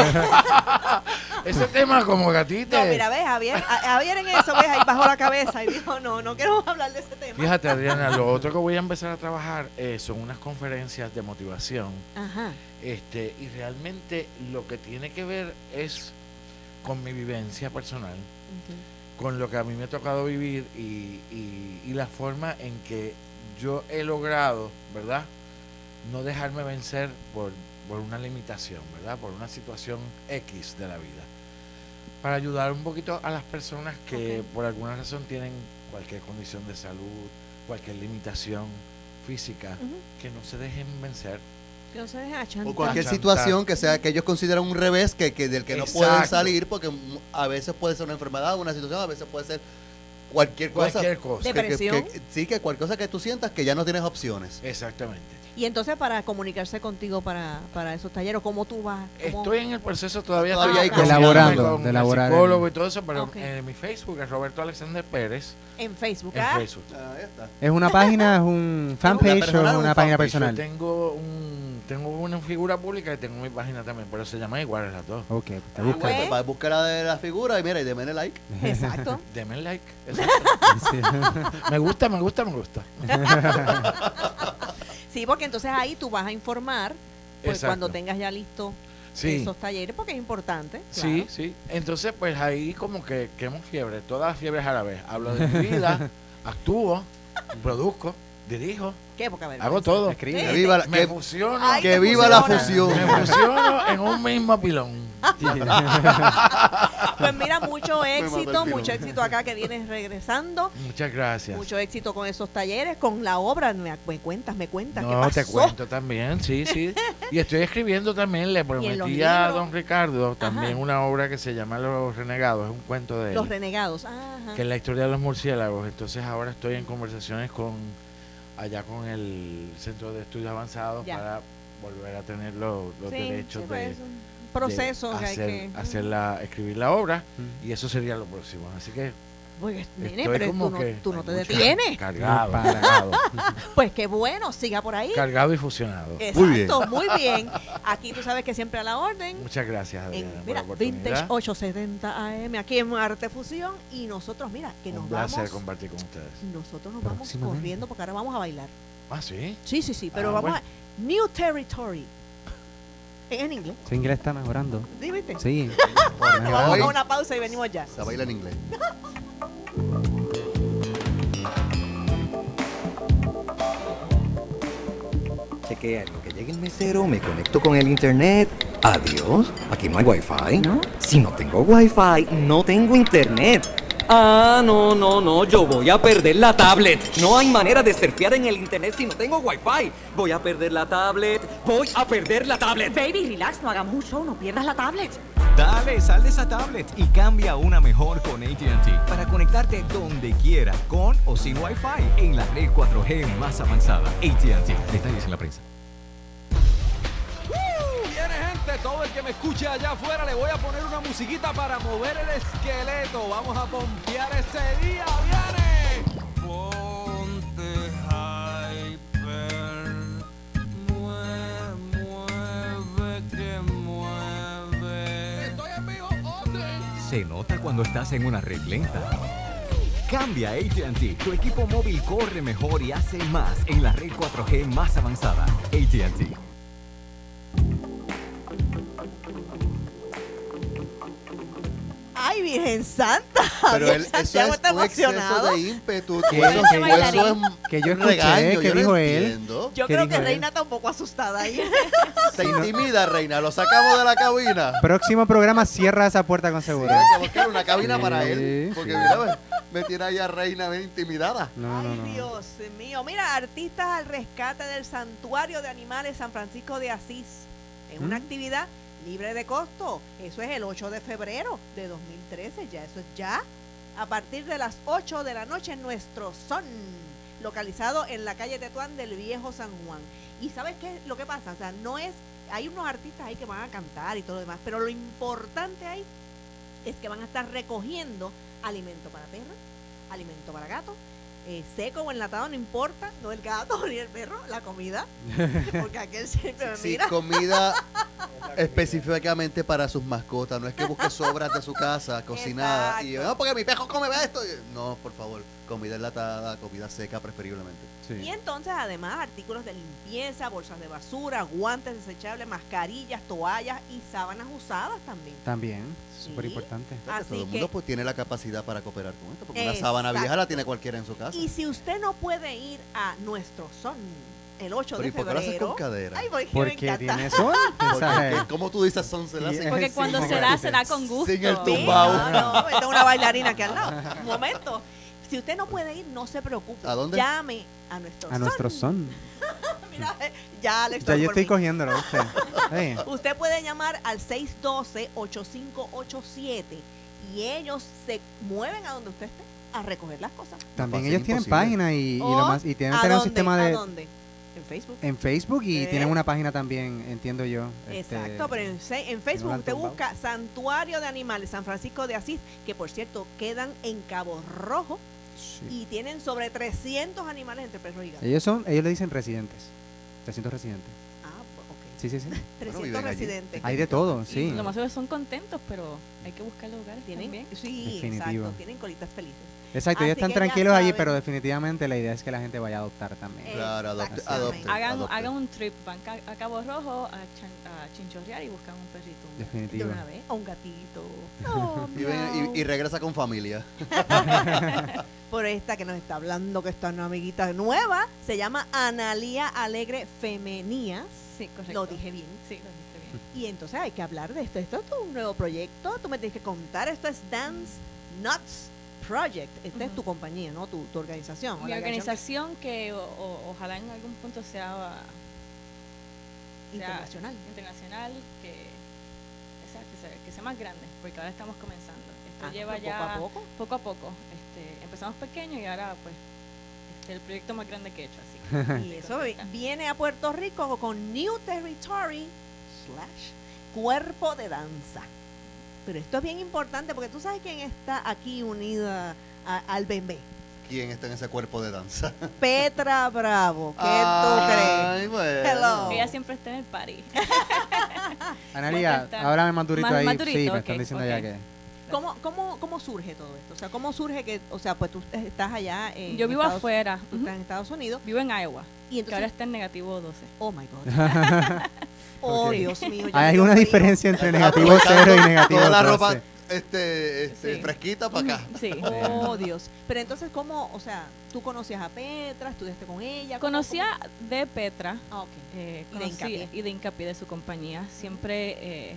Ese tema como gatito. No, mira, ves, Javier en eso, ves, ahí bajó la cabeza y dijo, no queremos hablar de ese tema. Fíjate, Adriana, lo otro que voy a empezar a trabajar son unas conferencias de motivación. Y realmente lo que tiene que ver es con mi vivencia personal, con lo que a mí me ha tocado vivir y la forma en que yo he logrado, ¿verdad?, no dejarme vencer por una limitación, ¿verdad?, por una situación X de la vida, para ayudar un poquito a las personas que por alguna razón tienen cualquier condición de salud, cualquier limitación física, que no se dejen vencer. Que no se dejen achantar. O cualquier situación que sea que ellos consideran un revés del que no pueden salir, porque a veces puede ser una enfermedad, una situación, a veces puede ser cualquier cosa. Depresión. Que cualquier cosa que tú sientas que ya no tienes opciones. Exactamente. Y entonces para comunicarse contigo para esos talleres, ¿cómo tú vas? Estoy en el proceso todavía Todavía estoy hay elaborando, con de el elaborar psicólogo y todo eso, pero Ok. en mi Facebook es Roberto Alexander Pérez. En Facebook, En ¿ah? Facebook. Ahí está. ¿Es una página, es un fanpage personal o o una un página fanpage? personal? Tengo una figura pública y tengo mi página también, pero se llama igual las dos. Ok, te Ah, busca. bueno. Para buscar la de la figura y mira, y démele like. Exacto. Deme like. Exacto. Sí. Me gusta, me gusta, me gusta. Sí, porque entonces ahí tú vas a informar pues, Exacto. cuando tengas ya listo Sí. esos talleres, porque es importante. Sí, claro. sí. Entonces, pues ahí como que quemo fiebre, todas las fiebres a la vez. Hablo de mi vida, actúo, produzco, dirijo, ¿Qué poca vergüenza? hago todo. Escribe. Sí. Que viva la, Me que, fusiono, Ay, que te viva la fusiona. fusión. me fusiono en un mismo pilón. Pues mira, mucho mató éxito, el mucho pilón. éxito acá que vienes regresando. Muchas gracias. Mucho éxito con esos talleres, con la obra. Me cuentas, ¿qué No, pasó? te cuento también, sí, sí. Y estoy escribiendo también, le los prometí a libros? don Ricardo también Ajá. una obra que se llama Los Renegados, es un cuento de él, Los renegados. Ajá. que es la historia de los murciélagos. Entonces ahora estoy en conversaciones allá con el Centro de Estudios Avanzados Ya. para volver a tener los Sí, derechos sí, de, pues, un proceso de que hay que... escribir la obra, y eso sería lo próximo. Así que Pues, nene, estoy pero como tú no, que tú no te mucho- detienes. Cargado, No para. cargado, Pues qué bueno, siga por ahí. cargado y fusionado. Exacto, muy bien. Aquí tú sabes que siempre a la orden. Muchas gracias, Adriana, En, por mira, la oportunidad. Vintage 870 AM, aquí en Arte Fusión. Y nosotros, mira, que Un nos placer vamos. compartir con ustedes. Nosotros nos vamos Próximamente. corriendo porque ahora vamos a bailar. Ah, ¿sí? Sí, pero Ah, vamos bueno. a New Territory. En inglés. Su inglés está mejorando. ¿Viste? Sí. Vamos Hoy a una pausa y venimos ya. se baila en inglés. Chequea, en lo que llegue el mesero, me conecto con el internet. Adiós, aquí no hay wifi. ¿No? Si no tengo wifi, no tengo internet. Ah, no, yo voy a perder la tablet. No hay manera de surfear en el internet si no tengo wifi. Voy a perder la tablet, voy a perder la tablet. Baby, relax, no hagamos un show, no pierdas la tablet. Dale, sal de esa tablet y cambia a una mejor con AT&T para conectarte donde quiera, con o sin Wi-Fi en la red 4G más avanzada. AT&T. Detalles en la prensa. Viene gente, todo el que me escuche allá afuera le voy a poner una musiquita para mover el esqueleto. Vamos a pompear ese día, viene. Ponte hyper, mueve que mueve. Estoy en vivo, Se nota cuando estás en una red lenta. Cambia a AT&T. Tu equipo móvil corre mejor y hace más en la red 4G más avanzada. AT&T. Ay, Virgen Santa. Pero Javier eso Santiago es está un exceso emocionado. de ímpetu. Que- Eso que- es que yo un escuché, regaño. que yo no dijo él. entiendo. Yo ¿Qué creo dijo que él? Reina está un poco asustada ahí. Se intimida, Reina. Lo sacamos de la cabina. Próximo programa, cierra esa puerta con Sí, seguridad. hay que buscar una cabina para él. Sí, Porque sí. mira, me tiene ahí a Reina bien intimidada. No, no, Ay, no. Dios mío. Mira, artistas al rescate del Santuario de Animales San Francisco de Asís. En una actividad libre de costo. Eso es el 8 de febrero de 2013. Ya, eso es ya. A partir de las 8 de la noche en nuestro son. Localizado en la calle Tetuán del Viejo San Juan. Y ¿sabes qué? Lo que pasa, o sea, no es... Hay unos artistas ahí que van a cantar y todo lo demás. Pero lo importante ahí es que van a estar recogiendo alimento para perros, alimento para gatos, seco o enlatado, no importa, no el gato ni el perro, la comida, porque aquel siempre me Sí, mira. comida específicamente para sus mascotas. No es que busque sobras de su casa cocinadas. Y no, porque mi perro come esto. No, por favor, comida enlatada, comida seca preferiblemente. Y entonces además artículos de limpieza, bolsas de basura, guantes desechables, mascarillas, toallas y sábanas usadas también. También, Sí. súper importante. Así Todo el que- mundo pues, tiene la capacidad para cooperar con esto. Porque una Exacto. sábana vieja la tiene cualquiera en su casa. Y si usted no puede ir a nuestro son el 8 Pero de ¿y por qué lo haces febrero. con cadera? Ay, porque Porque me encanta. tiene sol. Porque, ¿cómo tú dices son? Se la hacen Porque cuando sí, será, sí. será con gusto. sin el Sí, tumbao. no, tengo una bailarina aquí al lado. Un momento. Si usted no puede ir, no se preocupe. ¿A dónde? Llame a nuestro A nuestro son. Mira, ya Alex. Ya yo por estoy mí. cogiéndolo, ¿viste? Sí. Usted puede llamar al 612-8587 y ellos se mueven a donde usted esté a recoger las cosas. También Fácil, ellos tienen imposible. página y O, lo más, y tienen ¿a tener un dónde? sistema ¿A de... dónde? En Facebook. En Facebook y tienen una página también, entiendo yo. Exacto, pero en no Facebook la han usted tumbado. busca Santuario de Animales San Francisco de Asís, que por cierto quedan en Cabo Rojo y tienen sobre 300 animales entre perros y gatos. Ellos le dicen residentes. 300 residentes. Ah, ok. Sí, sí, sí. 300 residentes. Hay de todo, sí. Lo más seguro son contentos, pero hay que buscar lugares ¿Tienen? también. Sí, Definitivo. exacto. Tienen colitas felices. Exacto, ellos Así están que ya tranquilos allí, saben. pero definitivamente la idea es que la gente vaya a adoptar también. Claro, adopte. Hagan un trip, van a Cabo Rojo a chinchorrear y buscan un perrito. Definitivo. De una vez, o un gatito. Oh, Y, y regresa con familia. Por esta que nos está hablando, que está una amiguita nueva, se llama Analía Alegre Femenías. Sí, correcto. Lo dije bien. Sí, lo dije bien. Y entonces hay que hablar de esto. Esto es un nuevo proyecto. Tú me tienes que contar. Esto es Dance Nuts Project. Esta es tu compañía, ¿no? Tu organización. Mi organización que ojalá en algún punto sea internacional. Internacional, que sea más grande, porque ahora estamos comenzando. Esto lleva pero ya poco a poco. Empezamos pequeño y ahora pues el proyecto más grande que he hecho. Así. Y eso viene a Puerto Rico con New Territory / Cuerpo de Danza. Pero esto es bien importante porque tú sabes quién está aquí unida al Bembé. ¿Quién está en ese cuerpo de danza? Petra Bravo. ¿Qué tú crees? Bueno. Hello. Ella siempre está en el party. Analia, háblame más durito ahí. Más durito, sí, me ok, están diciendo ok. ya que... ¿Cómo surge todo esto? O sea, ¿cómo surge que, o sea, pues tú estás allá en Yo vivo afuera. Tú estás en Estados Unidos. Vivo en Iowa. Y entonces, que ahora está en negativo 12. Oh my God. Oh, Dios mío. ¿Hay alguna diferencia entre negativo 0 y negativo 12? Toda la ropa Sí. fresquita para acá. Sí. Oh, Dios. Pero entonces, ¿cómo? O sea, ¿tú conocías a Petra? ¿Estudiaste con ella? Conocía de Petra. Ah, ok. Y de Hincapié de su compañía. Siempre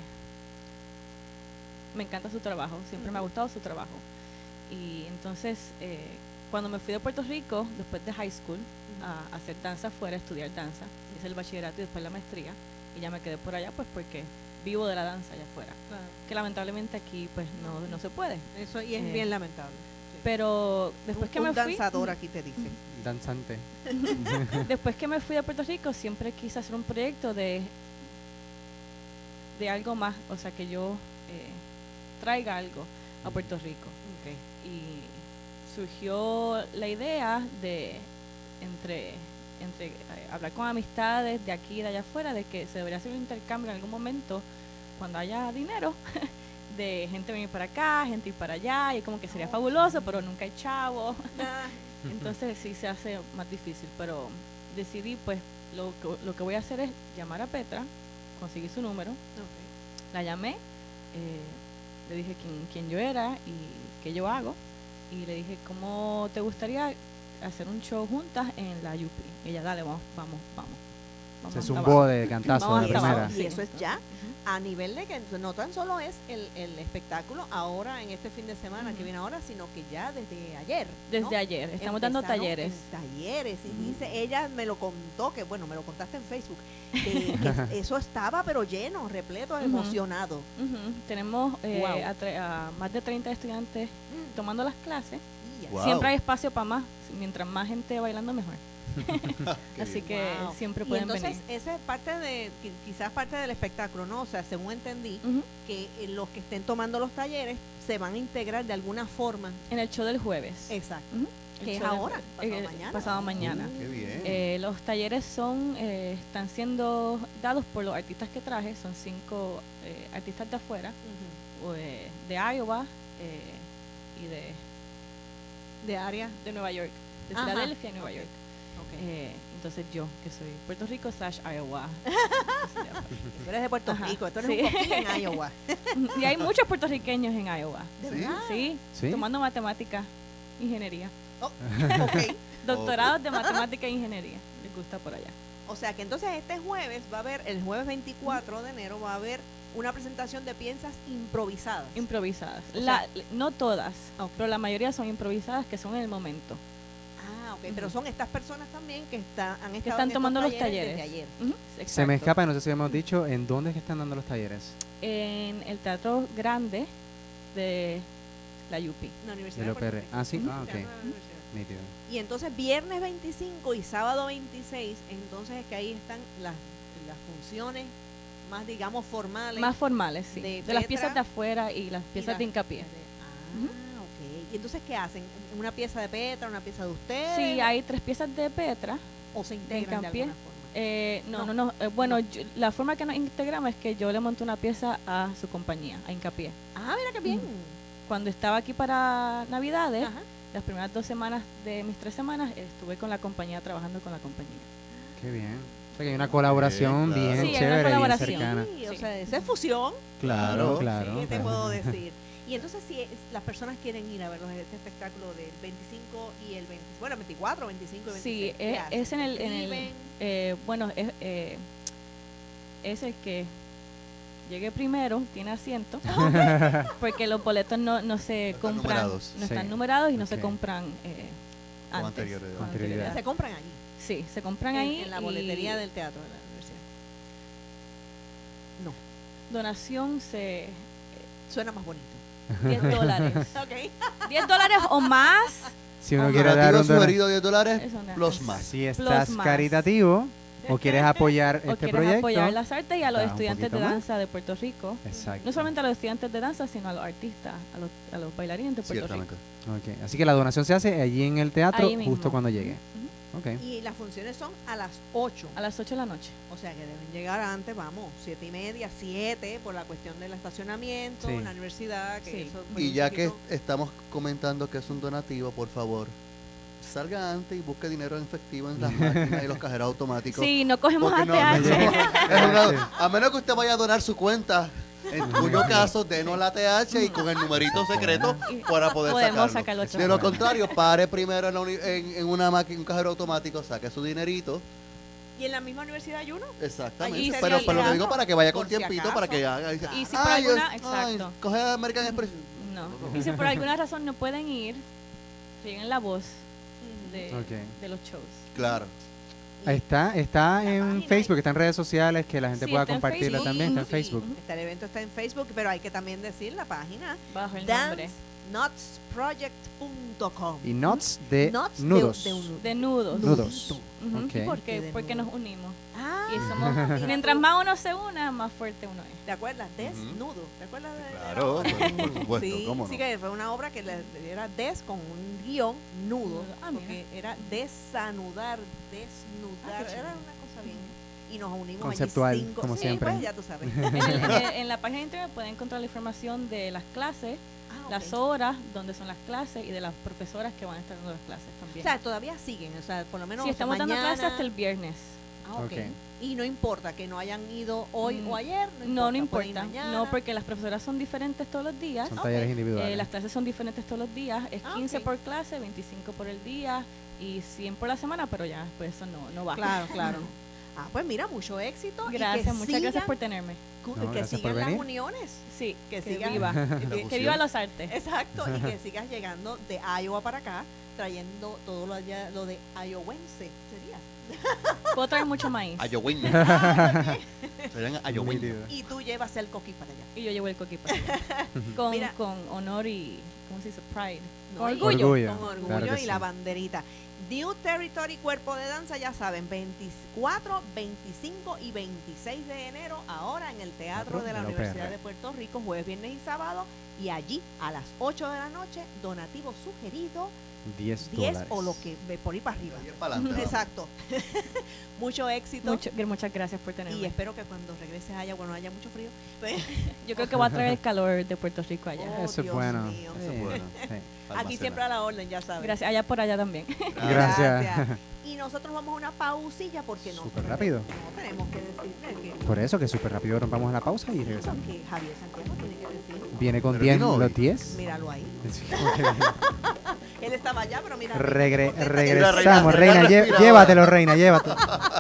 me encanta su trabajo. Siempre me ha gustado su trabajo. Y entonces, cuando me fui de Puerto Rico, después de high school, a hacer danza afuera, a estudiar danza, hice el bachillerato y después la maestría. Y ya me quedé por allá, pues porque vivo de la danza allá afuera. Claro. Que lamentablemente aquí pues no se puede. Eso y es bien lamentable. Sí. Pero después que me fui... Un danzador aquí te dice. Danzante. Después que me fui de Puerto Rico siempre quise hacer un proyecto de algo más, o sea que yo traiga algo a Puerto Rico. Okay. Y surgió la idea de entre hablar con amistades de aquí y de allá afuera de que se debería hacer un intercambio en algún momento cuando haya dinero de gente venir para acá, gente ir para allá, y como que sería fabuloso, pero nunca hay chavo. Entonces sí se hace más difícil, pero decidí pues lo que voy a hacer es llamar a Petra, conseguí su número, la llamé, le dije quién yo era y qué yo hago, y le dije cómo te gustaría hacer un show juntas en la UP. Y ella, dale, vamos. Se zumbó de cantazo de primera. Y eso es ya a nivel de que no tan solo es el espectáculo ahora en este fin de semana que viene ahora, sino que ya desde ayer. Desde ayer, estamos dando talleres. Talleres, y dice, ella me lo contó, que bueno, me lo contaste en Facebook, que eso estaba pero lleno, repleto, emocionado. Tenemos a más de 30 estudiantes tomando las clases. Wow. Siempre hay espacio para más, mientras más gente bailando mejor. Así que siempre pueden venir. Y entonces esa es quizás parte del espectáculo, ¿no? O sea, según entendí, que los que estén tomando los talleres se van a integrar de alguna forma. En el show del jueves. Exacto. Que es ahora, pasado mañana. Qué bien. Los talleres están siendo dados por los artistas que traje, son 5 artistas de afuera, de Iowa y de área de Nueva York, de Filadelfia y Nueva York. Entonces yo, que soy Puerto Rico / Iowa. Tú eres de Puerto Rico, tú eres un poquito en Iowa. Y hay muchos puertorriqueños en Iowa. ¿De verdad? Sí, tomando matemática, ingeniería. Okay. Doctorados de matemática e ingeniería. Les gusta por allá. O sea que entonces este jueves va a haber, el jueves 24 de enero va a haber una presentación de piezas improvisadas. Improvisadas. No todas, pero la mayoría son improvisadas, que son en el momento. Ah, ok. Pero son estas personas también que han estado están tomando los talleres desde ayer. Se me escapa, no sé si hemos dicho, ¿en dónde es que están dando los talleres? En el Teatro Grande de la UP. La Universidad De de lo Puerto PR. Rico. Ah, sí. Ujú. Ah, ok. Se llama la universidad. Nítido. Y entonces viernes 25 y sábado 26, entonces es que ahí están las funciones más, digamos, formales. Más formales, sí. de De las Petra piezas de afuera y las y piezas las- de hincapié. Ok. ¿Y entonces qué hacen? ¿Una pieza de Petra, una pieza de ustedes? Sí, hay 3 piezas de Petra. ¿O se de integran de hincapié. alguna forma? No. Bueno, la forma que nos integramos es que yo le monto una pieza a su compañía, a hincapié. Ah, mira qué bien. Cuando estaba aquí para Navidades, Ajá. las primeras 2 semanas de mis 3 semanas, estuve con la compañía, trabajando con la compañía. Qué bien. O sea que hay una colaboración claro. bien Sí, hay una chévere, bien colaboración. cercana. Sí, o sea, esa es fusión. Claro. Claro. ¿Qué te puedo decir? Y entonces si las personas quieren ir a ver este espectáculo del 25 y el 20, bueno, 24, 25 y 26. Sí, ¿qué hacen? es en el ¿Escriben? bueno, es el que llegue primero, tiene asiento, porque los boletos no se están compran, numerados. no están Sí. numerados y no se Ok. compran Con antes. anterioridad. con Anterioridad. Se compran allí. Sí, se compran en, ahí. en la y boletería del teatro de la universidad. No, donación suena más bonito. $10. Ok. $10 o más. Si uno quiere dar Donativo un donativo, sugerido $10, Eso no. plus más. si Plus estás más. caritativo o quieres apoyar O este quieres proyecto, apoyar las artes y a los da un estudiantes de poquito más. danza de Puerto Rico. Exacto. No solamente a los estudiantes de danza, sino a los artistas, a los bailarines de Puerto Ciertamente. Rico. Ok. Así que la donación se hace allí en el teatro Ahí mismo. justo cuando llegue. Ujú. Ok. Y las funciones son a las 8. A las 8 de la noche. O sea que deben llegar antes, vamos, 7:30, 7, por la cuestión del estacionamiento, Sí. en la universidad. Que Sí. eso, pues, Y un ya que poquito- estamos comentando que es un donativo, por favor, salga antes y busque dinero en efectivo en las máquinas y los cajeros automáticos. Sí, no cogemos Porque ATH. a menos que usted vaya a donar su cuenta, en cuyo caso denos la TH y con el numerito secreto para poder Podemos sacarlo. sacarlo. De lo contrario, pare primero en una máquina, un cajero automático, saque su dinerito. ¿Y en la misma universidad hay uno? Exactamente. Allí pero sería lo el digo para que vaya con por si tiempito, acaso. para que haga. Y si por alguna- exacto. Coge American Express. No. Y si por alguna razón no pueden ir, lleguen la voz de, Ok. de los shows. Claro. Ahí está La en página. Facebook, está en redes sociales, que la gente Sí, pueda está en compartirla Facebook. también, está en Sí, Facebook. el evento está en Facebook, pero hay que también decir la página Bajo el nombre. dancenutsproject.com. Y nuts de Nuts nudos. De nudos. Nudos. Ujú. Ok. Porque nos unimos. Ah, Y somos, mientras más uno se una, más fuerte uno es. ¿te acuerdas? Desnudo. ¿Te acuerdas de la Claro, obra? por supuesto, Sí, cómo no. sí que fue una obra que era des con un guión nudo, Ah, mira. porque era desanudar, desnudar, qué era chévere. una cosa bien. Y nos unimos Conceptual, allí 5, como sí, siempre. pues ya tú sabes. En la página de internet pueden encontrar la información de las clases, Ah, las ok. horas donde son las clases y de las profesoras que van a estar dando las clases O también. sea, todavía siguen, o sea, por lo menos Sí, estamos dando mañana. clases hasta el viernes. Ah, ok. Ok. Y no importa que no hayan ido hoy Mm, o ayer, No, no pueden ir importa. mañana. No, porque las profesoras son diferentes todos los días. Son talleres individuales. Las clases son diferentes todos los días. Es Ah, 15 ok. por clase, 25 por el día y 100 por la semana, pero ya, pues eso no va. Claro, claro. Ah, pues mira, mucho éxito. Gracias, y que muchas gracias sigan por tenerme. No, que gracias por sigan las venir. uniones. Sí, Que que sigan. viva. fusión. que viva los artes. Exacto, y que sigas llegando de Iowa para acá, trayendo todo lo de iowense, sería. Puedo traer mucho maíz. Ayowin. Serían Ayowin. Nítido. Y tú llevas el coquí para allá. Y yo llevo el coquí para allá. con, Mira. con honor y, ¿cómo se dice? Pride. No, Con y- orgullo. Orgullo. Con orgullo Claro que y sí. la banderita. New Territory Cuerpo de Danza, ya saben, 24, 25 y 26 de enero, ahora en el Teatro de la de la Universidad UPR. de Puerto Rico, jueves, viernes y sábado. Y allí, a las 8 de la noche, donativo sugerido, $10. 10 o lo que ve por ahí para arriba. Ahí para adelante, vamos. Exacto. Mucho éxito. Muchas gracias por tenerme. Y espero que cuando regreses allá, bueno, haya mucho frío. Yo creo que va a traer el calor de Puerto Rico allá. Oh, Eso es Dios bueno. mío. Eso es bueno. Sí. Aquí siempre a la orden, ya sabes. Gracias, allá por allá también. Gracias. Y nosotros vamos a una pausilla porque no. Súper rápido. No tenemos que decirle que. Por eso que súper rápido rompamos la pausa y regresamos. Que Javier Santiago tiene que decir. Viene con Pero 10, vino hoy. los 10. Míralo ahí. Sí. Él estaba allá, pero mira. Regresamos, reina, reina, respira llévatelo, reina, llévatelo.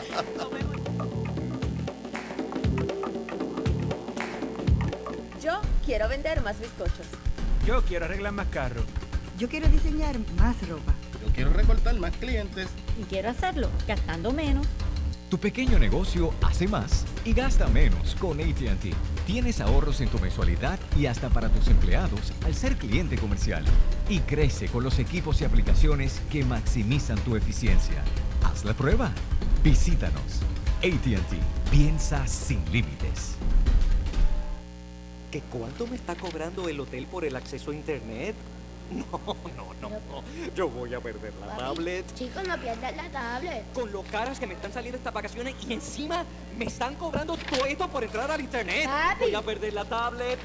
Yo quiero vender más bizcochos. Yo quiero arreglar más carros. Yo quiero diseñar más ropa. Yo quiero recortar más clientes. Y quiero hacerlo gastando menos. Tu pequeño negocio hace más y gasta menos con AT&T. Tienes ahorros en tu mensualidad y hasta para tus empleados al ser cliente comercial. Y crece con los equipos y aplicaciones que maximizan tu eficiencia. Haz la prueba. Visítanos. AT&T. Piensa sin límites. ¿Qué cuánto me está cobrando el hotel por el acceso a internet? No. Yo voy a perder la tablet. Chicos, no pierdas la tablet. Con lo caras que me están saliendo estas vacaciones y encima me están cobrando todo esto por entrar al internet. Papi. Voy a perder la tablet.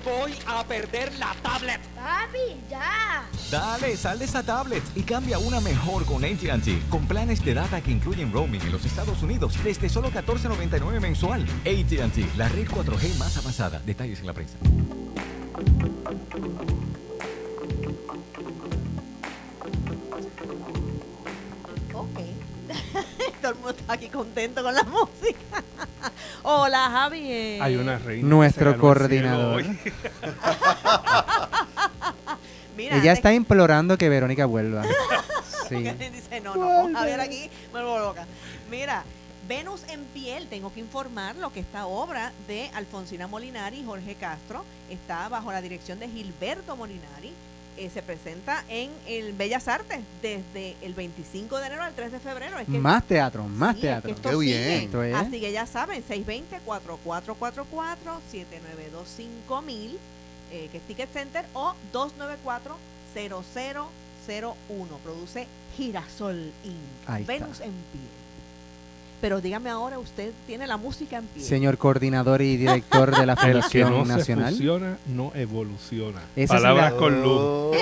Papi, ya. Dale, sal de esa tablet y cambia una mejor con AT&T. Con planes de data que incluyen roaming en los Estados Unidos desde solo $14.99 mensual. AT&T, la red 4G más avanzada. Detalles en la prensa. Todo el mundo está aquí contento con la música. Hola, Javier. Hay una reina. Nuestro coordinador. Mira, ella está implorando que Verónica vuelva. Sí. Dice, no, con Javier aquí me vuelvo loca. Mira, Venus en piel, tengo que informarlo que esta obra de Alfonsina Molinari y Jorge Castro está bajo la dirección de Gilberto Molinari. Se presenta en el Bellas Artes desde el 25 de enero al 3 de febrero. Es que, más teatro, más teatro. Es que Qué bien. Esto es. Así que ya saben, 620-4444, 792-5000, que es Ticket Center, o 294-0001. Produce Girasol Inc. Ahí está. Venus en piel. Pero dígame ahora, usted tiene la música en pie. Señor coordinador y director de la Fundación El que no Nacional. se fusiona, no evoluciona. Esa Palabras es la- con luz.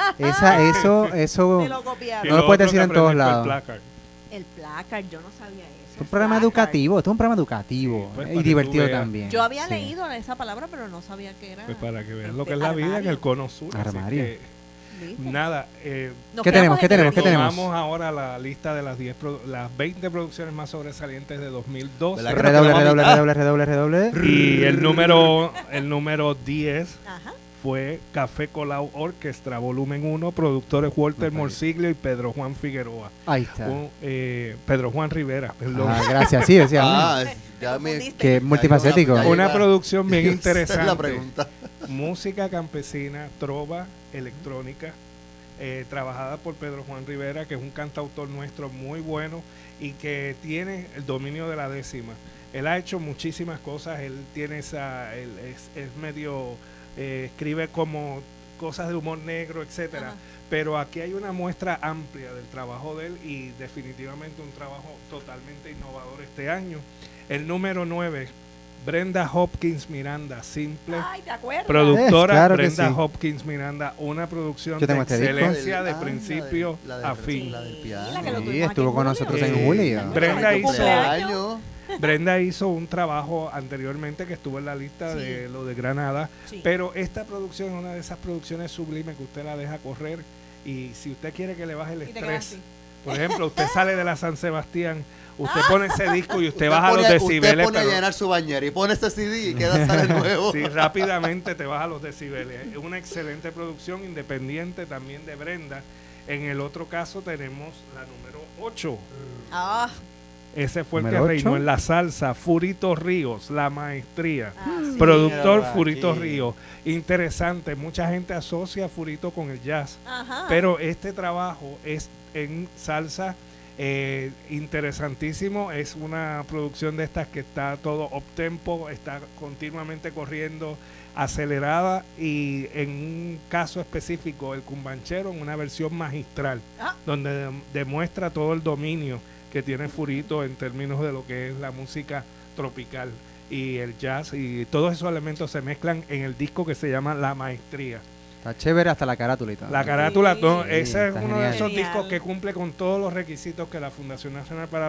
Eso Me lo copiaron. no lo puedes decir en todos lados. El placard, yo no sabía eso. Es un programa educativo, esto es un programa educativo pues, y para que divertido tú veas. también. Yo había Sí. leído esa palabra, pero no sabía que era. Pues para que vean lo que es la vida en el cono sur. así Armario. que, nada. ¿Qué tenemos? ¿Qué tenemos? Vamos ahora a la lista de las 20 producciones más sobresalientes de 2012. Redoble. Y el número 10 fue Café Colau Orquestra, volumen 1, productores Walter Morsiglio y Pedro Juan Figueroa. Ahí está. Pedro Juan Rivera, perdón. Gracias, sí, decía. Que multifacético. Una producción bien Esa interesante. es la pregunta. Música campesina, trova, electrónica, trabajada por Pedro Juan Rivera, que es un cantautor nuestro muy bueno y que tiene el dominio de la décima. Él ha hecho muchísimas cosas, él tiene es medio, escribe como cosas de humor negro, etcétera. Pero aquí hay una muestra amplia del trabajo de él y definitivamente un trabajo totalmente innovador este año. El número 9, Brenda Hopkins Miranda, Simple. Ay, ¿te acuerdas? Productora Claro que Brenda sí. Hopkins Miranda, una producción Yo de tengo este disco. excelencia de Ah, principio la del- a fin. la del piano. La que lo Sí, tuvimos aquí estuvo en con julio. nosotros en julio. Brenda hizo, Cumpleaños. Brenda hizo un trabajo anteriormente que estuvo en la lista de lo de Granada, pero esta producción es una de esas producciones sublimes que usted la deja correr y si usted quiere que le baje el Y te quedas estrés, así. por ejemplo, usted sale de la San Sebastián, usted pone ese disco y usted baja los decibeles. Usted pone a pero- llenar su bañera y pone ese CD y queda sale nuevo. Sí, rápidamente te baja los decibeles. Es una excelente producción independiente también de Brenda. En el otro caso tenemos la número 8. Ah, Ese fue el que ¿Número reinó 8? en la salsa, Furito Ríos, La Maestría. sí. Productor Míralo Furito aquí. Ríos. Interesante, mucha gente asocia a Furito con el jazz, ajá. pero este trabajo es en salsa, interesantísimo. Es una producción de estas que está todo up tempo, está continuamente corriendo, acelerada, y en un caso específico el cumbanchero en una versión magistral, donde demuestra todo el dominio que tiene Furito en términos de lo que es la música tropical y el jazz, y todos esos elementos se mezclan en el disco que se llama La Maestría. Está chévere hasta la carátula y todo. La carátula, no, Sí, ese es está uno de genial. esos Genial. discos que cumple con todos los requisitos que la Fundación Nacional para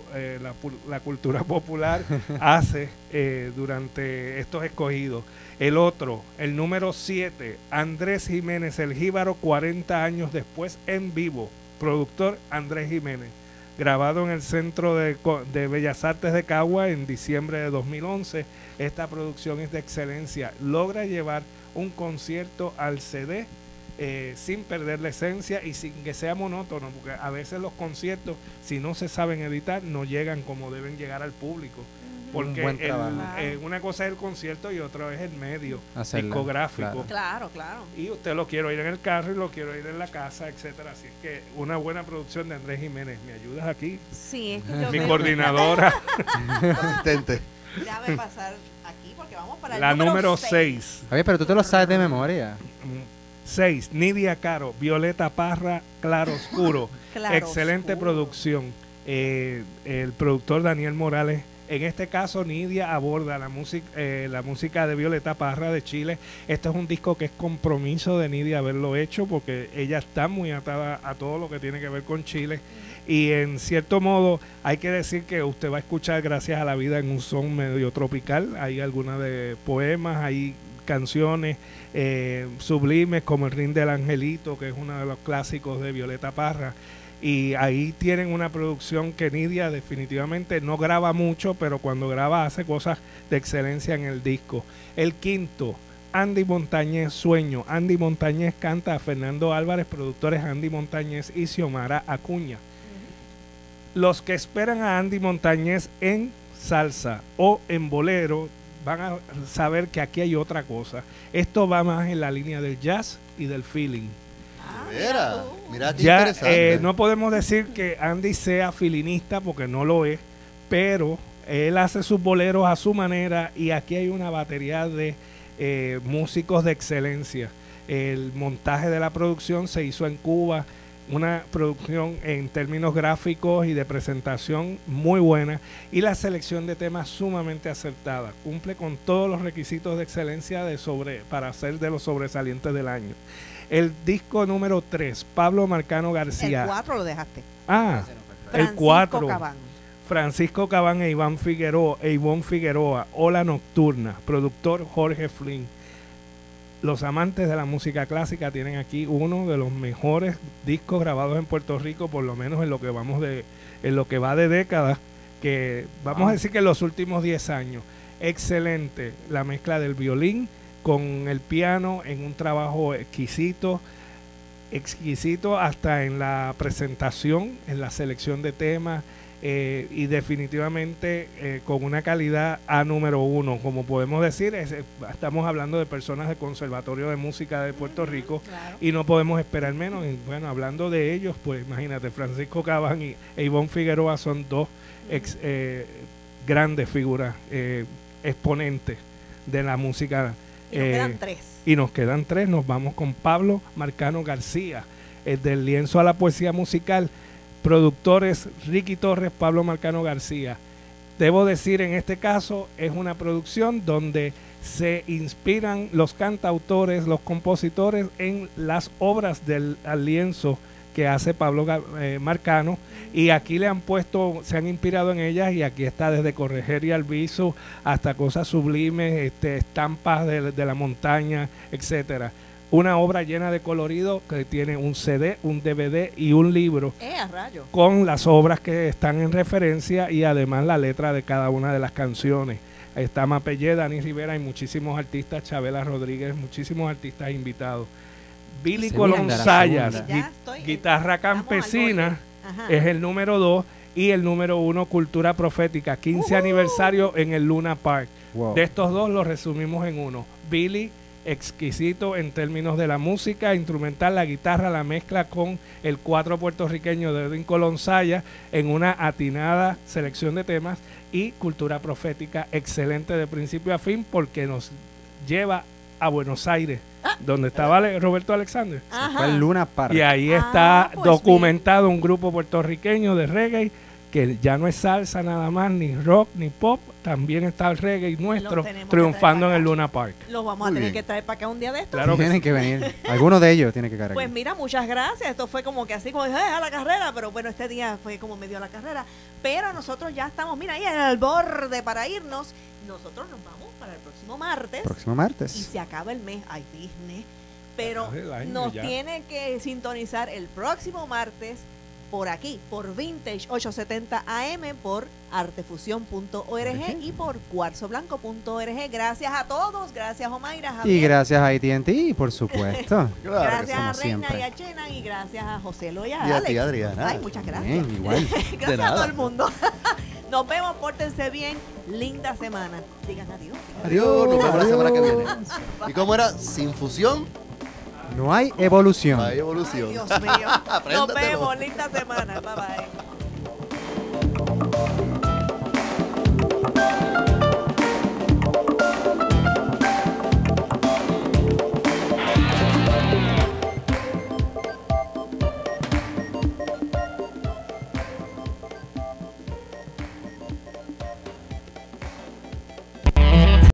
la Cultura Popular hace durante estos escogidos. El otro, el número 7, Andrés Jiménez, el Jíbaro, 40 años después en vivo. Productor Andrés Jiménez. Grabado en el Centro de Bellas Artes de Cagua en diciembre de 2011. Esta producción es de excelencia. Logra llevar un concierto al CD sin perder la esencia y sin que sea monótono, porque a veces los conciertos, si no se saben editar, no llegan como deben llegar al público. Porque buen trabajo. una cosa es el concierto y otra es el medio Hacerla, discográfico. Claro, claro. Y usted lo quiere oír en el carro y lo quiere oír en la casa, etcétera. Así es que una buena producción de Andrés Jiménez. ¿Me ayudas aquí? Sí, es que yo Mi veo- coordinadora. Asistente. Déjame pasar aquí porque vamos para el La número 6. Oye, pero tú te lo sabes de memoria. 6. Nidia Caro, Violeta Parra, Claro Oscuro. Claro Excelente Oscuro. producción. El productor Daniel Morales. En este caso, Nidia aborda la música de Violeta Parra de Chile. Este es un disco que es compromiso de Nidia haberlo hecho porque ella está muy atada a todo lo que tiene que ver con Chile. Y en cierto modo hay que decir que usted va a escuchar Gracias a la Vida en un son medio tropical. Hay algunas de poemas, hay canciones sublimes como El Rin del Angelito, que es uno de los clásicos de Violeta Parra. Y ahí tienen una producción que Nidia definitivamente no graba mucho, pero cuando graba hace cosas de excelencia en el disco. El quinto, Andy Montañez, Sueño. Andy Montañez canta a Fernando Álvarez, productores Andy Montañez y Xiomara Acuña. Los que esperan a Andy Montañez en salsa o en bolero van a saber que aquí hay otra cosa. Esto va más en la línea del jazz y del feeling. Mira qué Ya interesante. no podemos decir que Andy sea filinista porque no lo es, pero él hace sus boleros a su manera y aquí hay una batería de músicos de excelencia. El montaje de la producción se hizo en Cuba, una producción en términos gráficos y de presentación muy buena y la selección de temas sumamente acertada. Cumple con todos los requisitos de excelencia para ser de los sobresalientes del año. El disco número 3, Pablo Marcano García. El 4 lo dejaste. El 4. Cabán. Francisco Cabán e Iván Figueroa, Ola Nocturna, productor Jorge Flynn. Los amantes de la música clásica tienen aquí uno de los mejores discos grabados en Puerto Rico, por lo menos en lo que va de décadas, que vamos a decir que en los últimos 10 años. Excelente la mezcla del violín con el piano en un trabajo exquisito hasta en la presentación, en la selección de temas y definitivamente con una calidad a número 1. Como podemos decir, estamos hablando de personas del Conservatorio de Música de Puerto Rico y no podemos esperar menos. Y bueno, hablando de ellos, pues imagínate, Francisco Cabán e Ivonne Figueroa son dos grandes figuras, exponentes de la música. Y nos quedan 3. Y nos quedan 3. Nos vamos con Pablo Marcano García, del Lienzo a la Poesía Musical. Productores Ricky Torres, Pablo Marcano García. Debo decir, en este caso es una producción donde se inspiran los cantautores, los compositores en las obras del al lienzo que hace Pablo Marcano, y aquí le han puesto, se han inspirado en ellas, y aquí está desde Correger y Alviso hasta cosas sublimes, estampas de la montaña, etcétera. Una obra llena de colorido que tiene un CD, un DVD y un libro A rayo. con las obras que están en referencia y además la letra de cada una de las canciones. Está Mapellé, Dani Rivera y muchísimos artistas, Chabela Rodríguez, muchísimos artistas invitados. Billy Colón Sayas, guitarra campesina, es el número 2, y el número 1, Cultura Profética, 15 aniversario en el Luna Park. Wow. De estos dos los resumimos en uno. Billy, exquisito en términos de la música instrumental, la guitarra, la mezcla con el cuatro puertorriqueño de Edwin Colón Sayas en una atinada selección de temas, y Cultura Profética, excelente de principio a fin porque nos lleva a Buenos Aires, donde estaba Roberto Alexander. Fue el Luna Park. Y ahí está documentado un grupo puertorriqueño de reggae que ya no es salsa nada más, ni rock, ni pop, también está el reggae nuestro triunfando en el Luna Park. Los vamos a tener que traer para acá un día de estos. Claro que tienen que venir. Alguno de ellos tiene que caer Pues aquí. mira, muchas gracias. Esto fue como que así como a la carrera, pero bueno, este día fue como medio a la carrera. Pero nosotros ya estamos, mira, ahí al borde para irnos. Nosotros nos vamos para el próximo martes. Próximo martes. Y se acaba el mes. Ay, Disney. Pero Acaba el año nos ya. tiene que sintonizar el próximo martes por aquí, por Vintage 870 AM, por artefusión.org y por cuarzoblanco.org. Gracias a todos, gracias Omaira, Y Javier. gracias a AT&T, por supuesto. Gracias a Como Reina siempre. y a Chena, y gracias a José Loya, Y a Alex. ti, Adriana. Ay, muchas gracias. Bien, igual. De Gracias a nada. todo el mundo. Nos vemos, pórtense bien. Linda semana. Digan adiós. Adiós, nos vemos la semana que viene. ¿Y cómo era? Sin fusión No hay evolución. no hay evolución. Dios mío. Nos Apréndatelo. vemos. Linda semana. Bye bye.